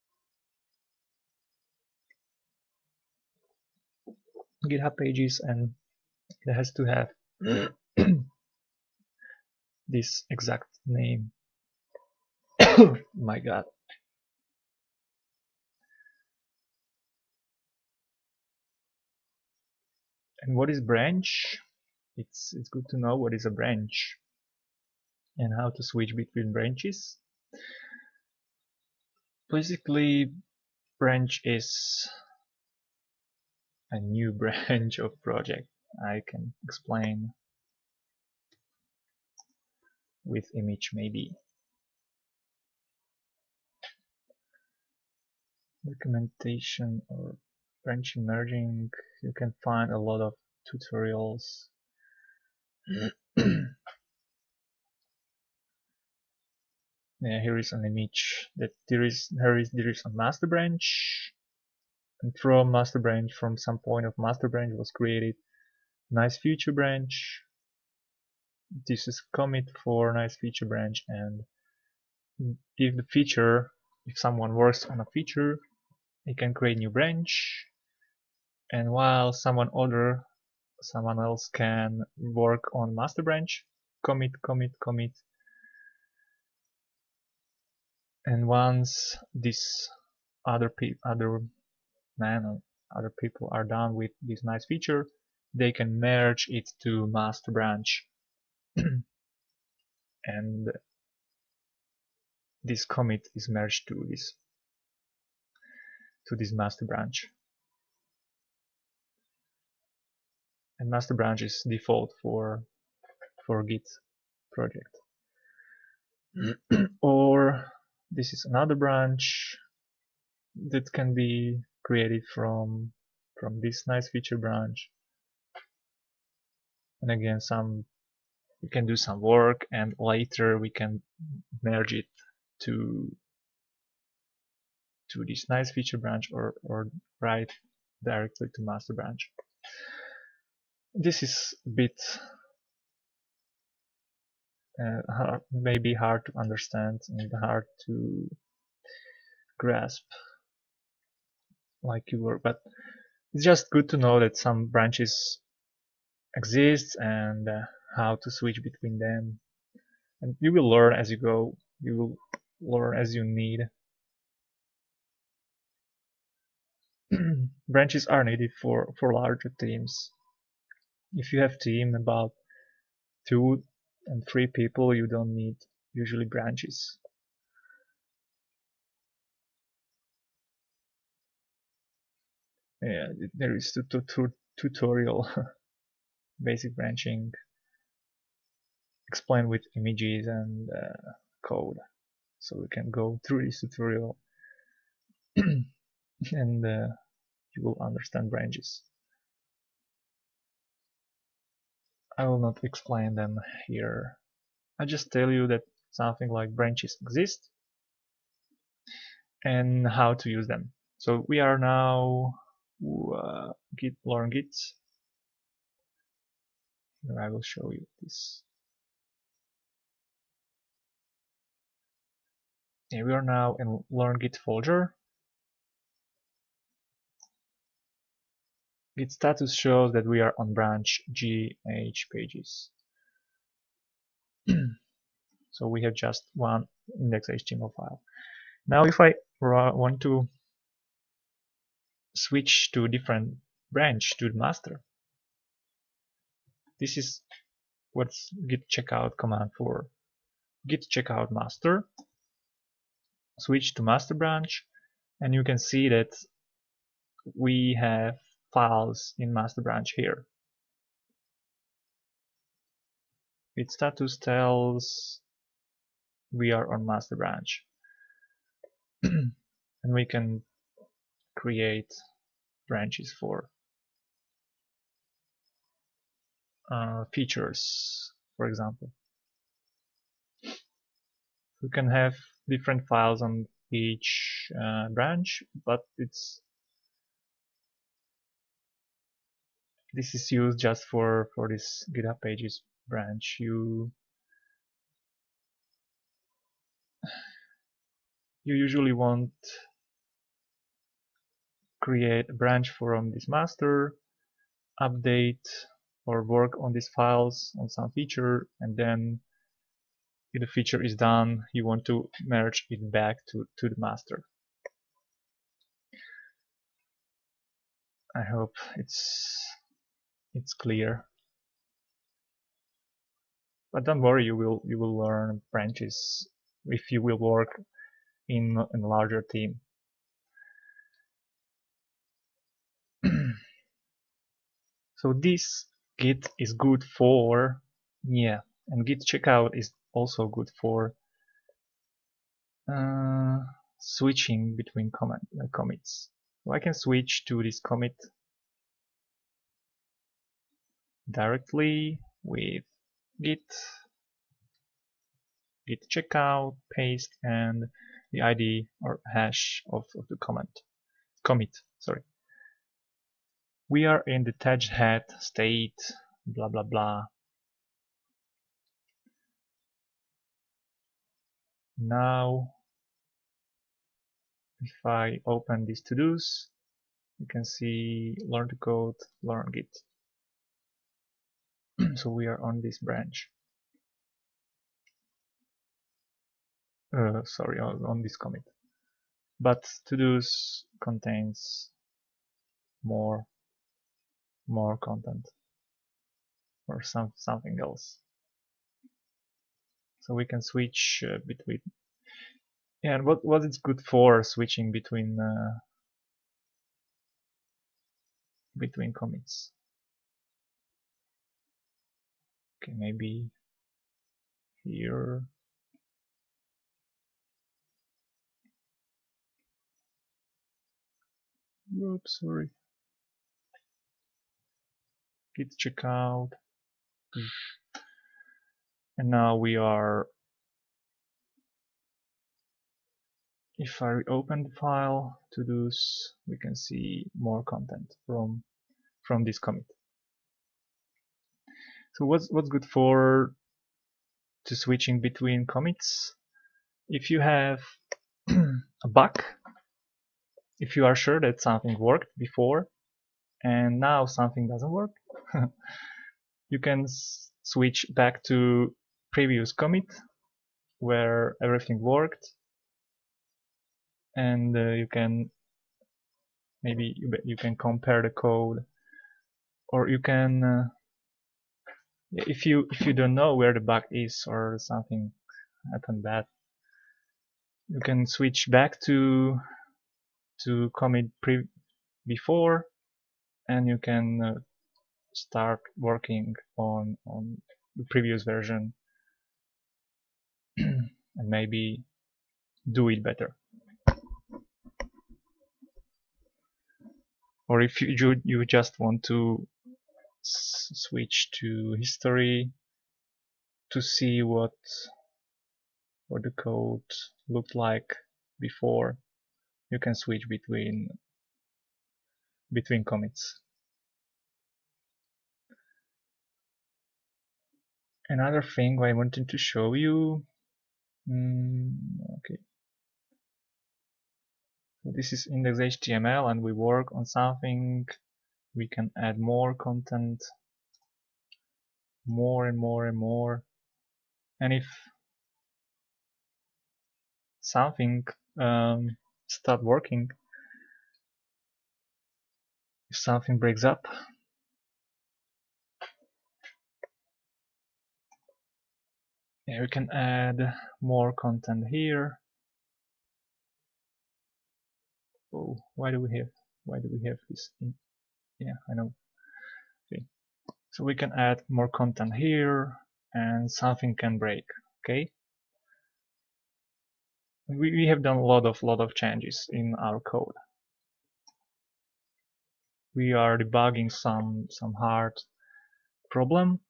GitHub pages, and it has to have this exact name. My god. And what is branch? It's good to know what is a branch and how to switch between branches. Basically, branch is a new branch of project. I can explain with image maybe. Documentation or branch merging, you can find a lot of tutorials. Yeah, here is an image that there is a master branch, and from some point of master branch was created nice feature branch. This is commit for nice feature branch, and if someone works on a feature, he can create new branch, and while someone else can work on master branch, commit, and once this other people are done with this nice feature, they can merge it to master branch. And this commit is merged to this master branch. And master branch is default for Git project. Or this is another branch that can be created from this nice feature branch. And again, we can do some work, and later we can merge it to this nice feature branch, or write directly to master branch. This is a bit maybe hard to understand and hard to grasp like you were, but it's just good to know that some branches exist and how to switch between them. And you will learn as you go. You will learn as you need. Branches are needed for larger teams. If you have team about 2 and 3 people, you don't need usually branches. Yeah, there is a tutorial basic branching explained with images and code, so we can go through this tutorial and you will understand branches. I will not explain them here. I just tell you that something like branches exist and how to use them. So we are now git learn git. Here I will show you this. Yeah, we are now in learn git folder. Git status shows that we are on branch GH pages. So we have just one index.html file. Now if I want to switch to a different branch, to the master, this is what's git checkout command for. Git checkout master, switch to master branch, and you can see that we have files in master branch here. Git status tells we are on master branch. And we can create branches for features, for example. We can have different files on each branch, but this is used just for this GitHub pages branch. You usually won't create a branch from this master, update or work on these files on some feature, and then if the feature is done, you want to merge it back to the master. I hope it's clear. But don't worry, you will learn branches if you will work in a larger team. So this Git is good for, yeah, and Git checkout is also good for switching between commits. So I can switch to this commit directly with git checkout, paste, and the ID or hash of the commit. Sorry. We are in the detached head state, blah blah blah. Now, if I open these to-dos, you can see learn to code, learn git. So we are on this branch. Sorry, on this commit. But to-dos contains more content or something else. So we can switch between. Yeah, and what it's good for switching between commits. Okay, maybe here. Oops, sorry. Git checkout. And now we are. If I open the file to-dos, we can see more content from this commit. So what's good for to switching between commits? If you have a bug, if you are sure that something worked before and now something doesn't work, you can switch back to previous commit where everything worked, and you can maybe you can compare the code, or you can if you don't know where the bug is or something happened bad, you can switch back to commit before, and you can start working on the previous version and maybe do it better. Or if you just want to switch to history to see what the code looked like before, you can switch between commits. Another thing I wanted to show you, okay, so this is index.html and we work on something. We can add more content, more and more and more, and if something stop working, if something breaks up, yeah, we can add more content here. Oh, why do we have this thing? Yeah, I know. Okay, so we can add more content here, and something can break. Okay, we have done a lot of changes in our code. We are debugging some hard problem,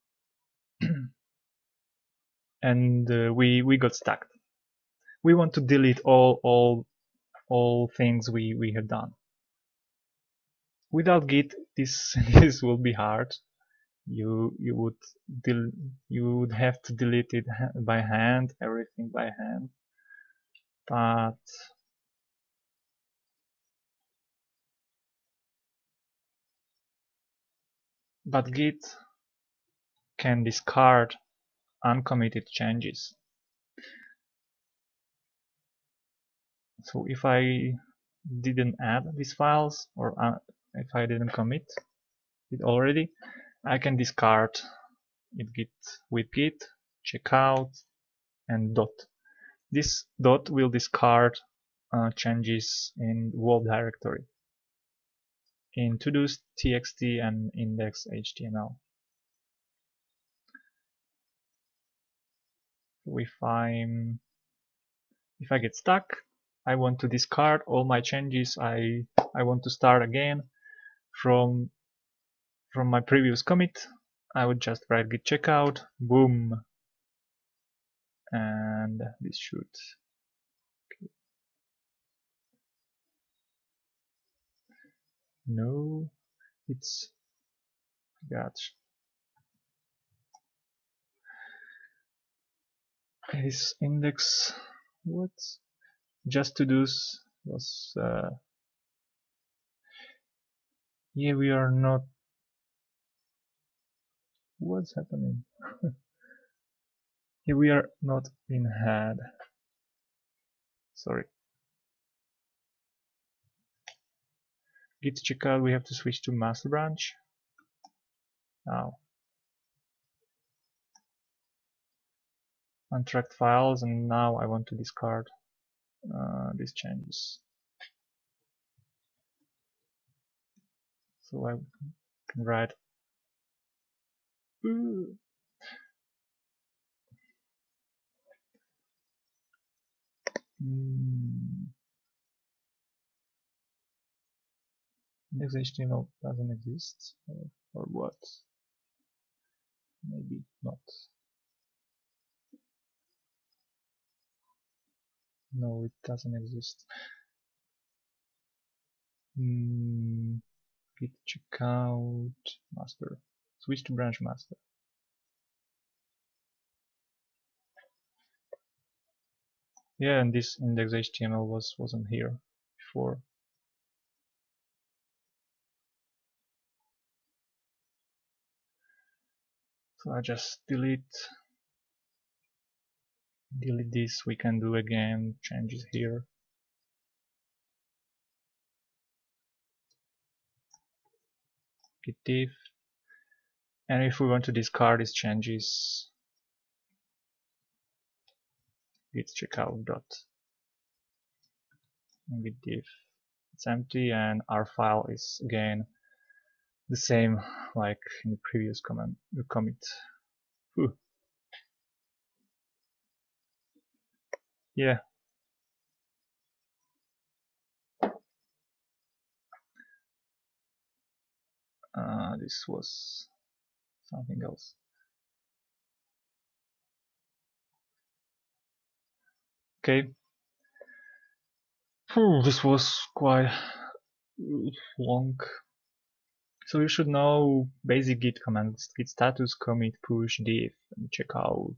and we got stuck. We want to delete all things we have done. Without Git, this this will be hard. You would have to delete it by hand, everything by hand. But Git can discard uncommitted changes. So if I didn't add these files, or if I didn't commit it already, I can discard it with git checkout and dot. This dot will discard changes in world directory, in todos txt and index.html. If I get stuck, I want to discard all my changes. I want to start again from my previous commit. I would just write git checkout, boom, and this should. Okay. No, it's gotcha. This index, what? Just to do was yeah, we are not. What's happening? Here we are not in head. Sorry. Git checkout, we have to switch to master branch. Now. Untracked files, and now I want to discard these changes. So I can write index.html doesn't exist, or what? Maybe not. No, it doesn't exist. Git checkout master. Switch to branch master. Yeah, and this index.html wasn't here before. So I just delete this. We can do again changes here. Git diff. And if we want to discard these changes, git checkout dot and git diff it's empty, and our file is again the same like in the previous commit. Whew. Yeah. This was something else. Okay. This was quite long. So you should know basic Git commands: git status, commit, push, diff, and checkout.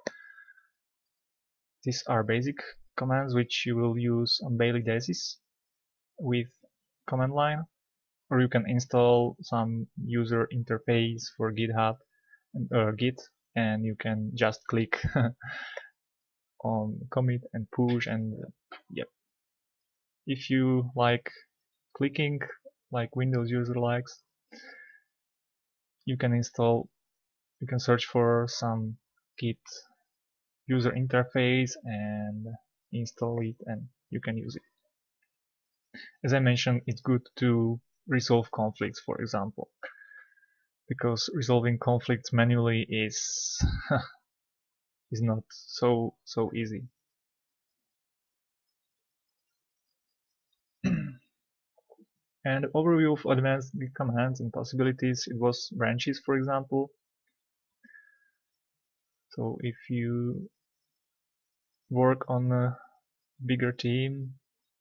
These are basic commands which you will use on daily basis with command line, or you can install some user interface for GitHub and Git, and you can just click on commit and push, and yep. If you like clicking like Windows user likes, you can search for some Git user interface and install it, and you can use it. As I mentioned, it's good to resolve conflicts, for example, because resolving conflicts manually is is not so easy. And overview of advanced Git commands and possibilities, it was branches, for example. So if you work on a bigger team,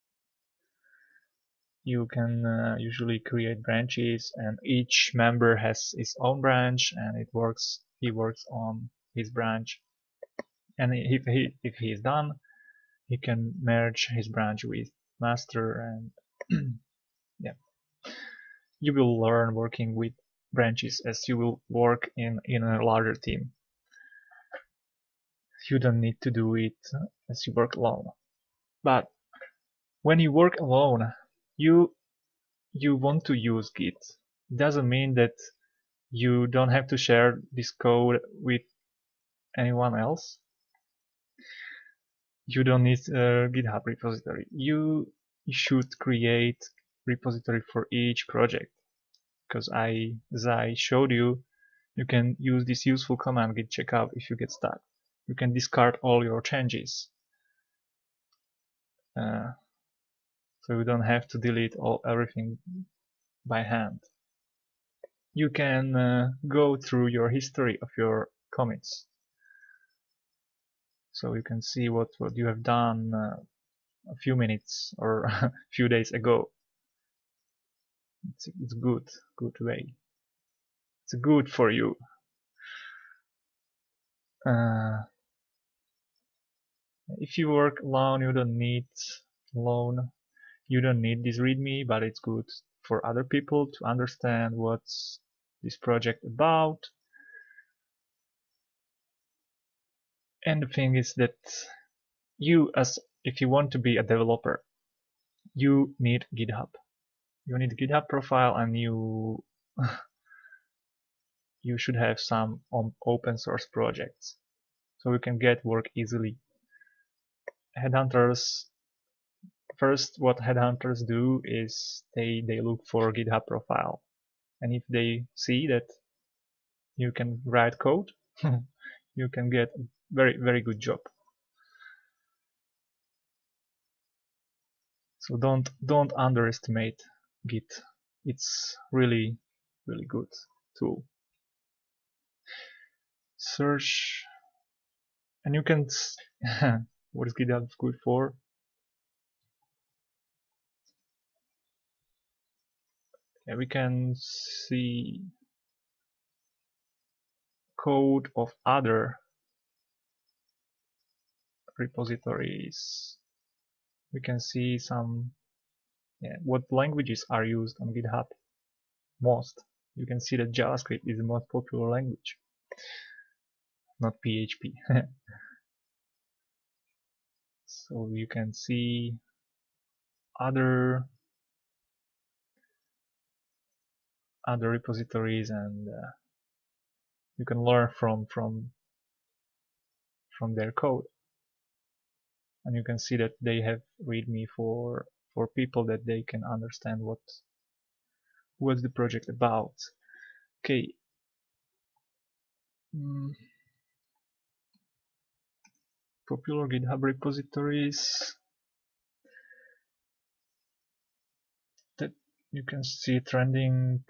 you can usually create branches, and each member has his own branch, and he works on his branch, and if he is done, he can merge his branch with master, and yeah, you will learn working with branches as you will work in a larger team. You don't need to do it as you work alone. But when you work alone, you want to use Git. It doesn't mean that you don't have to share this code with anyone else. You don't need a GitHub repository. You should create repository for each project, because as I showed you, you can use this useful command git checkout if you get stuck. You can discard all your changes, so you don't have to delete everything by hand. You can go through your history of your commits, so you can see what you have done a few minutes or a few days ago. It's good way. It's good for you. If you work alone, you don't need this README, but it's good for other people to understand what's this project about. And the thing is that if you want to be a developer, you need GitHub. You need a GitHub profile, and you should have some open source projects, so you can get work easily. What headhunters do is they look for GitHub profile, and if they see that you can write code, you can get a very good job. So don't underestimate Git. It's really good tool. Search, and you can what is GitHub good for? Yeah, we can see code of other repositories. We can see some what languages are used on GitHub most. You can see that JavaScript is the most popular language, not PHP. So you can see other repositories, and you can learn from their code, and you can see that they have README for for people that they can understand what's the project about. Okay. Popular GitHub repositories that you can see trending.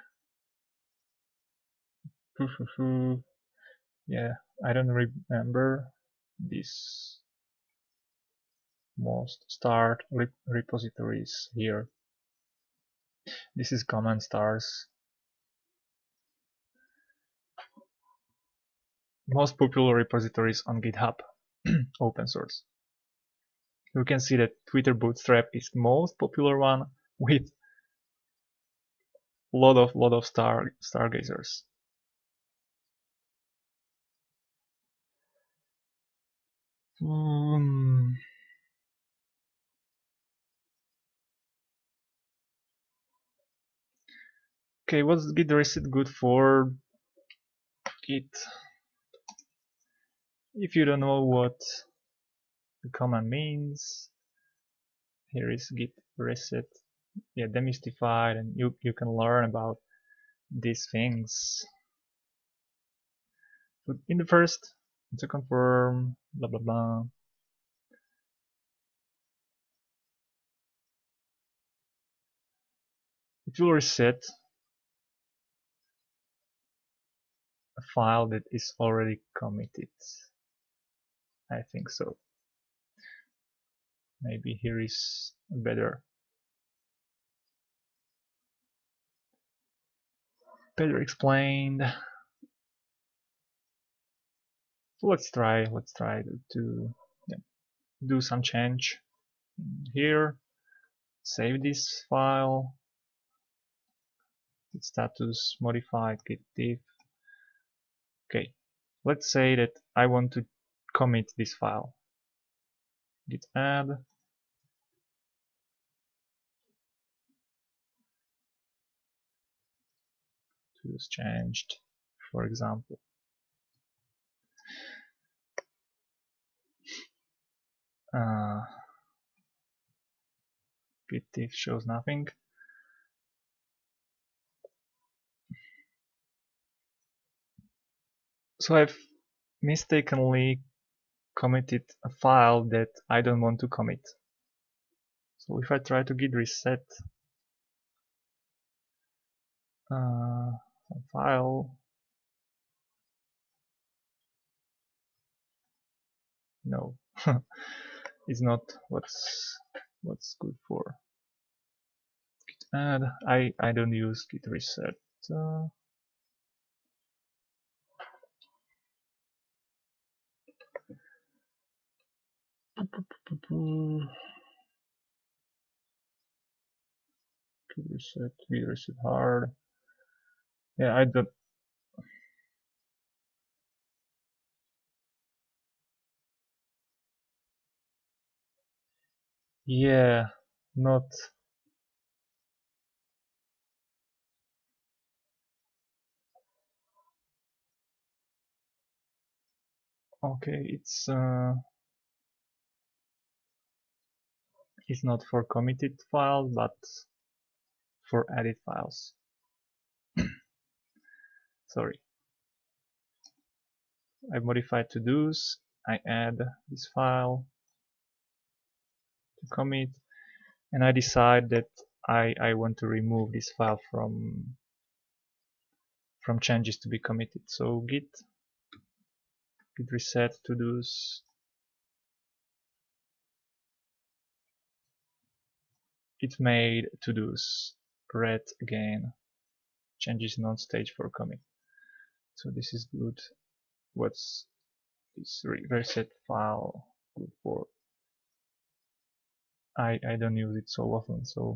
Yeah, I don't remember these most start repositories here. This is command stars. Most popular repositories on GitHub, open source. You can see that Twitter Bootstrap is most popular one with lot of stargazers. Okay, what's git reset good for? Git. If you don't know what the command means, here is git reset. Yeah, demystified, and you can learn about these things. But in the first, to confirm, blah blah blah. It will reset a file that is already committed. I think so. Maybe here is better explained. So let's try to do some change here. Save this file. Git status modified git diff. Okay, let's say that I want to commit this file. Git add. Choose changed, for example. Git diff shows nothing. So I've mistakenly committed a file that I don't want to commit. So if I try to git reset some file, no, it's not what's good for. Git add. I don't use git reset. Git reset hard. Yeah, I don't. Yeah, not. Okay, it's not for committed files, but for added files. Sorry. I modified to-dos. I add this file to commit, and I decide that I want to remove this file from changes to be committed. So git reset to-dos. It made to-dos red again. Changes non stage for commit. So this is good. What's this reset file good for? I don't use it so often, so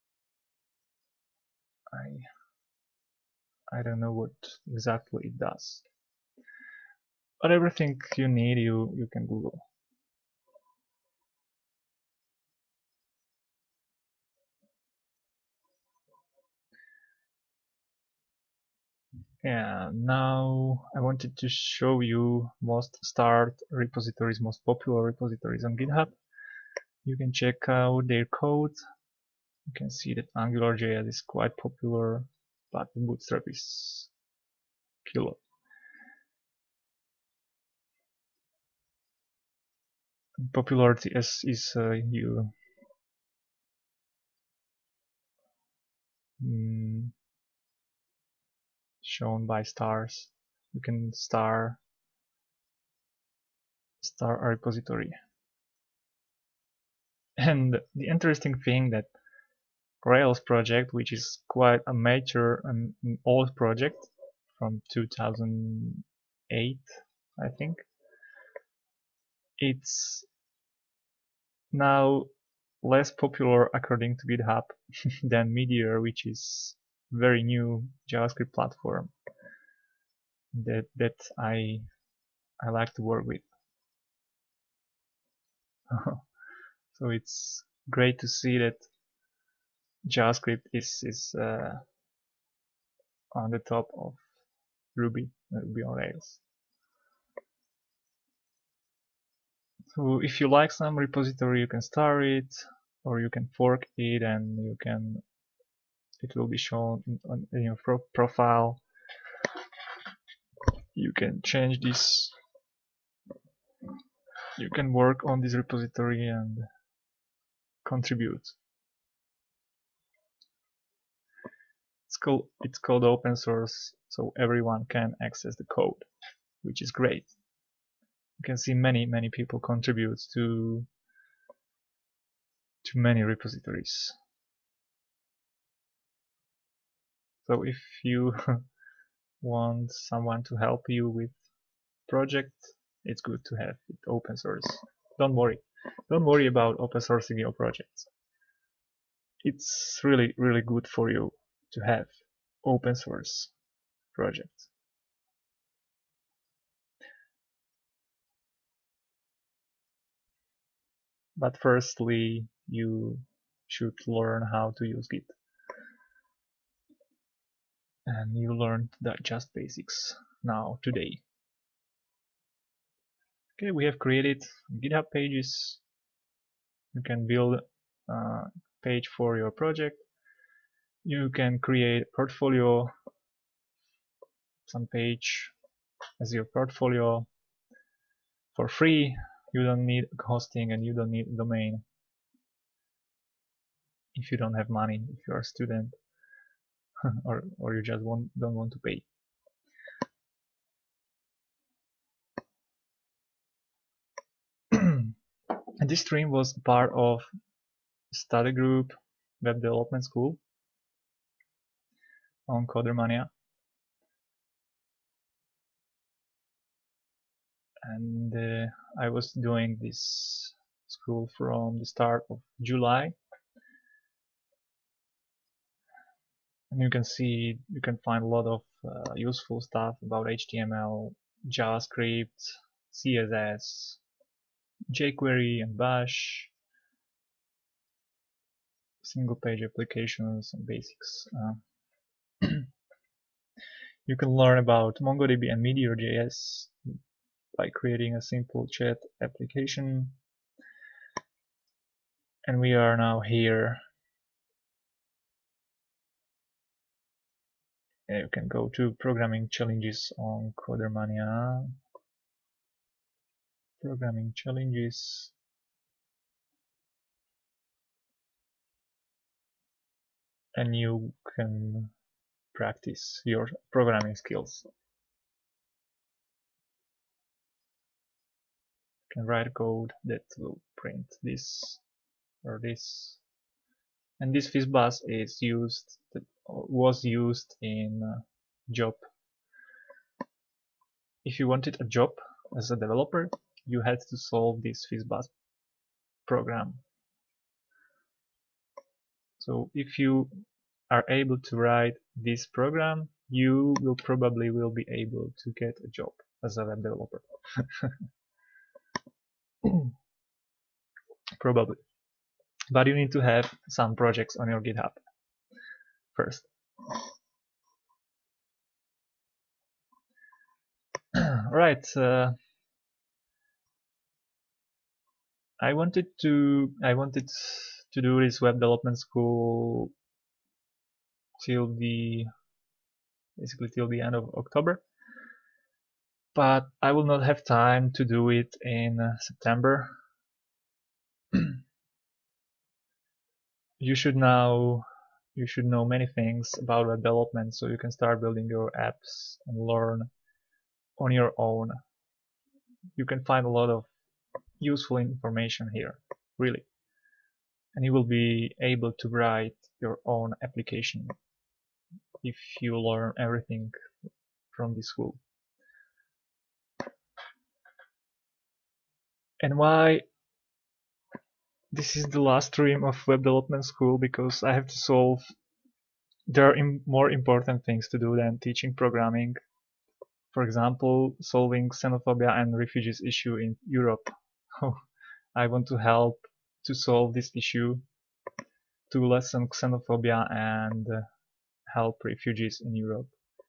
I don't know what exactly it does. But everything you need you can Google. And now I wanted to show you most start repositories, most popular repositories on GitHub. You can check out their code. You can see that AngularJS is quite popular, but the Bootstrap is killer. Popularity is shown by stars. You can star a repository. And the interesting thing that Rails project, which is quite a mature and old project from 2008, I think, it's now less popular according to GitHub than Meteor, which is very new JavaScript platform that I like to work with. So it's great to see that JavaScript is on the top of Ruby on Rails. So if you like some repository, you can start it, or you can fork it, and it will be shown in your profile. You can change this. You can work on this repository and contribute. It's called open source, so everyone can access the code, which is great. You can see many people contribute to many repositories. So if you want someone to help you with project, it's good to have it open source. Don't worry about open sourcing your projects. It's really good for you to have open source projects. But firstly, you should learn how to use Git. And you learned that just basics now today. Okay, we have created GitHub pages. You can build a page for your project. You can create a portfolio, some page as your portfolio for free. You don't need hosting and you don't need a domain if you don't have money, if you're a student or you just don't want to pay. And this stream was part of study group web development school on CoderMania. And I was doing this school from the start of July. And you can find a lot of useful stuff about HTML, JavaScript, CSS, jQuery and Bash, single page applications and basics. You can learn about MongoDB and Meteor.js by creating a simple chat application. And we are now here. You can go to programming challenges on CoderMania. Programming challenges. And you can practice your programming skills. You can write code that will print this or this. And this FizzBuzz was used in job. If you wanted a job as a developer, you had to solve this FizzBuzz program. So if you are able to write this program, you will probably be able to get a job as a web developer. Probably. But you need to have some projects on your GitHub first. Right. I wanted to do this web development school till basically till the end of October, but I will not have time to do it in September. You should know many things about web development, so you can start building your apps and learn on your own. You can find a lot of useful information here, really, and you will be able to write your own application if you learn everything from this school. And why this is the last stream of web development school? Because I have to solve, there are more important things to do than teaching programming. For example, solving xenophobia and refugees issue in Europe. I want to help to solve this issue, to lessen xenophobia and help refugees in Europe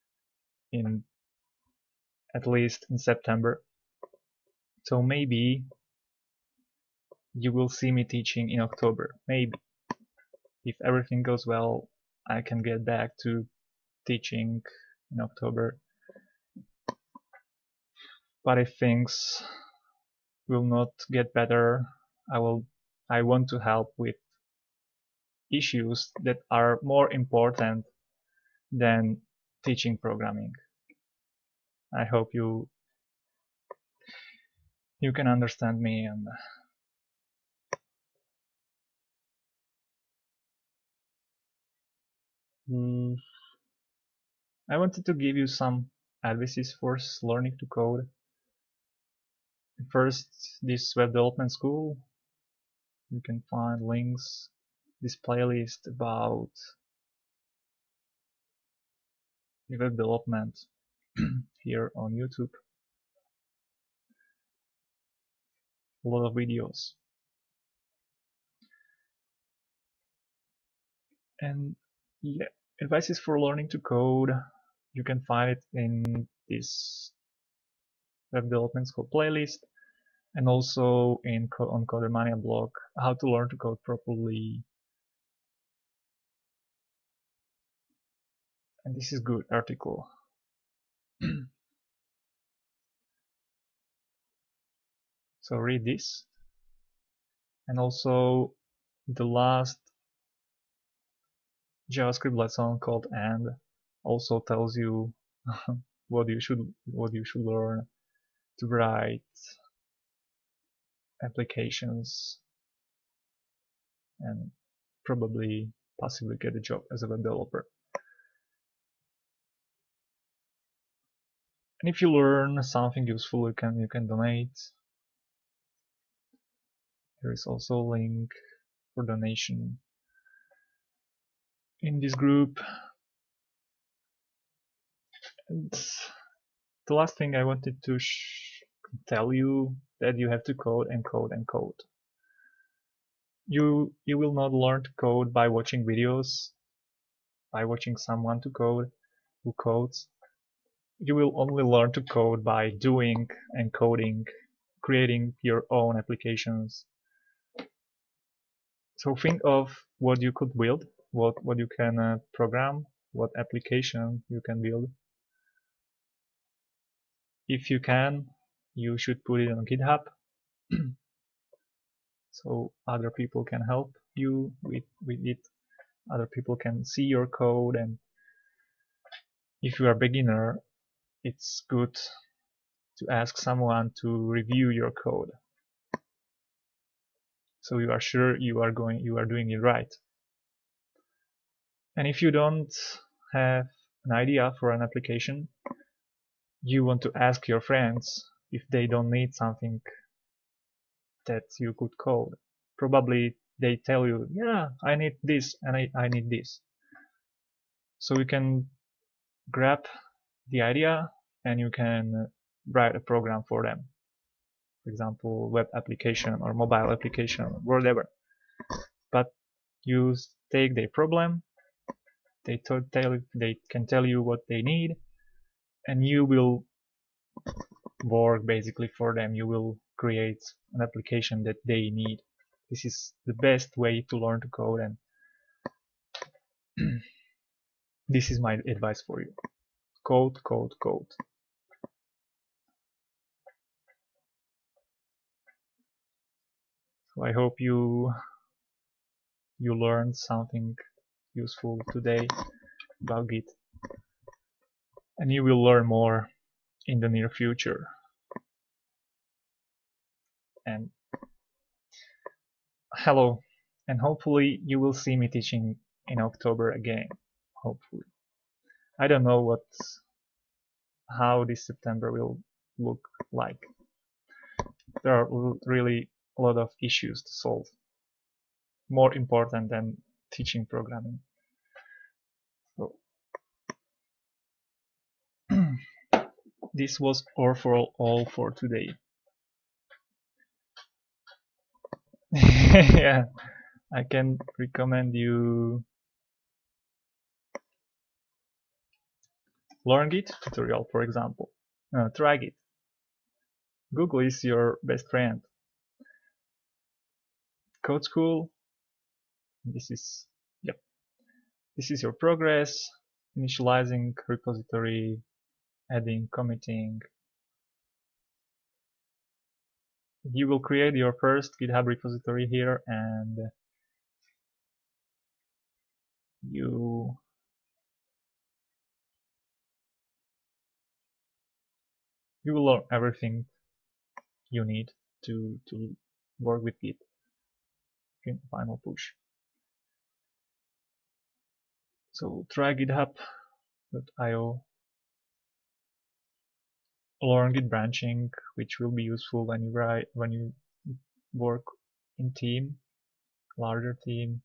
at least in September. So maybe you will see me teaching in October. Maybe. If everything goes well, I can get back to teaching in October. But if things will not get better, I want to help with issues that are more important than teaching programming. I hope you can understand me. And I wanted to give you some advices for learning to code. First, this web development school. You can find links, this playlist about web development here on YouTube. A lot of videos. And yeah, advices for learning to code. You can find it in this web development school playlist, and also on CoderMania blog, how to learn to code properly. And this is good article. So read this. And also the last JavaScript lesson called "and" also tells you what you should learn to write applications and possibly get a job as a web developer. And if you learn something useful, you can donate. There is also a link for donation in this group. And the last thing I wanted to tell you, that you have to code and code and code. You will not learn to code by watching videos, by watching someone to code who codes. You will only learn to code by doing and coding, creating your own applications. So think of what you could build, what you can program, what application you can build. If you can, you should put it on GitHub so other people can help you with it. Other people can see your code, and if you are a beginner, it's good to ask someone to review your code, so you are sure you are doing it right. And if you don't have an idea for an application, you want to ask your friends if they don't need something that you could code. Probably they tell you, yeah, I need this and I need this. So you can grab the idea and you can write a program for them. For example, web application or mobile application, whatever. But you take their problem, they can tell you what they need, and you will work basically for them. You will create an application that they need. This is the best way to learn to code, and this is my advice for you. Code, code, code. So I hope you learned something useful today about Git, and you will learn more in the near future. And hello, and hopefully you will see me teaching in October again. Hopefully. I don't know how this September will look like. There are really a lot of issues to solve, more important than teaching programming. So this was all for today. Yeah, I can recommend you Learn Git tutorial, for example. Try Git. Google is your best friend. Code School. This is your progress. Initializing repository, adding, committing. You will create your first GitHub repository here, and you will learn everything you need to work with Git in final push. So try github.io. Learn Git branching, which will be useful when you work in team, larger team.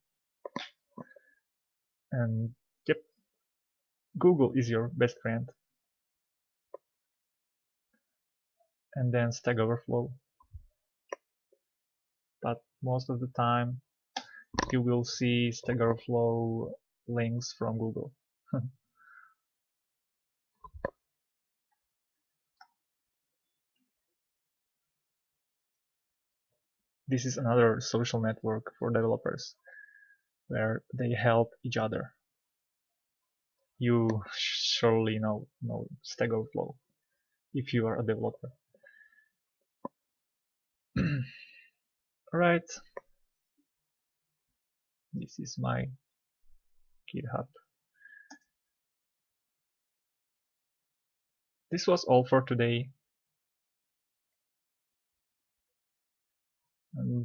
And yep, Google is your best friend. And then Stack Overflow. But most of the time you will see Stack Overflow links from Google. This is another social network for developers where they help each other. You surely know Stack Overflow if you are a developer. Alright, this is my GitHub. This was all for today. And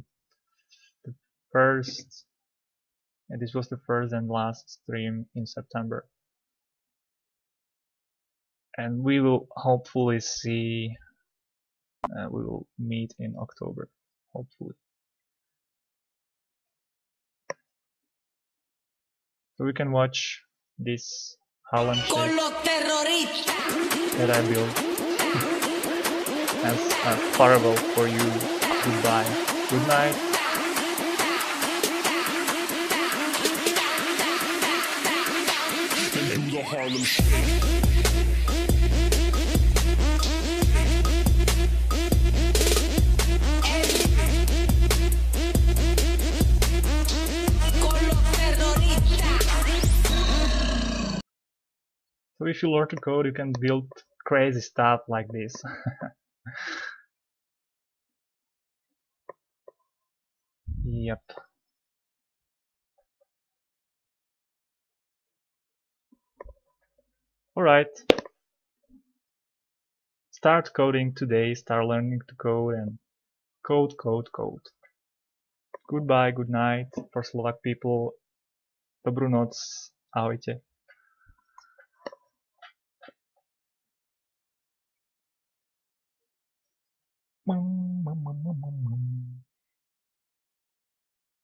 this was the first and last stream in September. And we will hopefully we will meet in October, hopefully. So we can watch this Harlem Shake that I built as a farewell for you. Goodbye. Good night. The Harlem Shake. So if you learn to code, you can build crazy stuff like this. Yep. Alright. Start coding today, start learning to code, and code, code, code. Goodbye, good night. For Slovak people, dobrú noc, ahojte.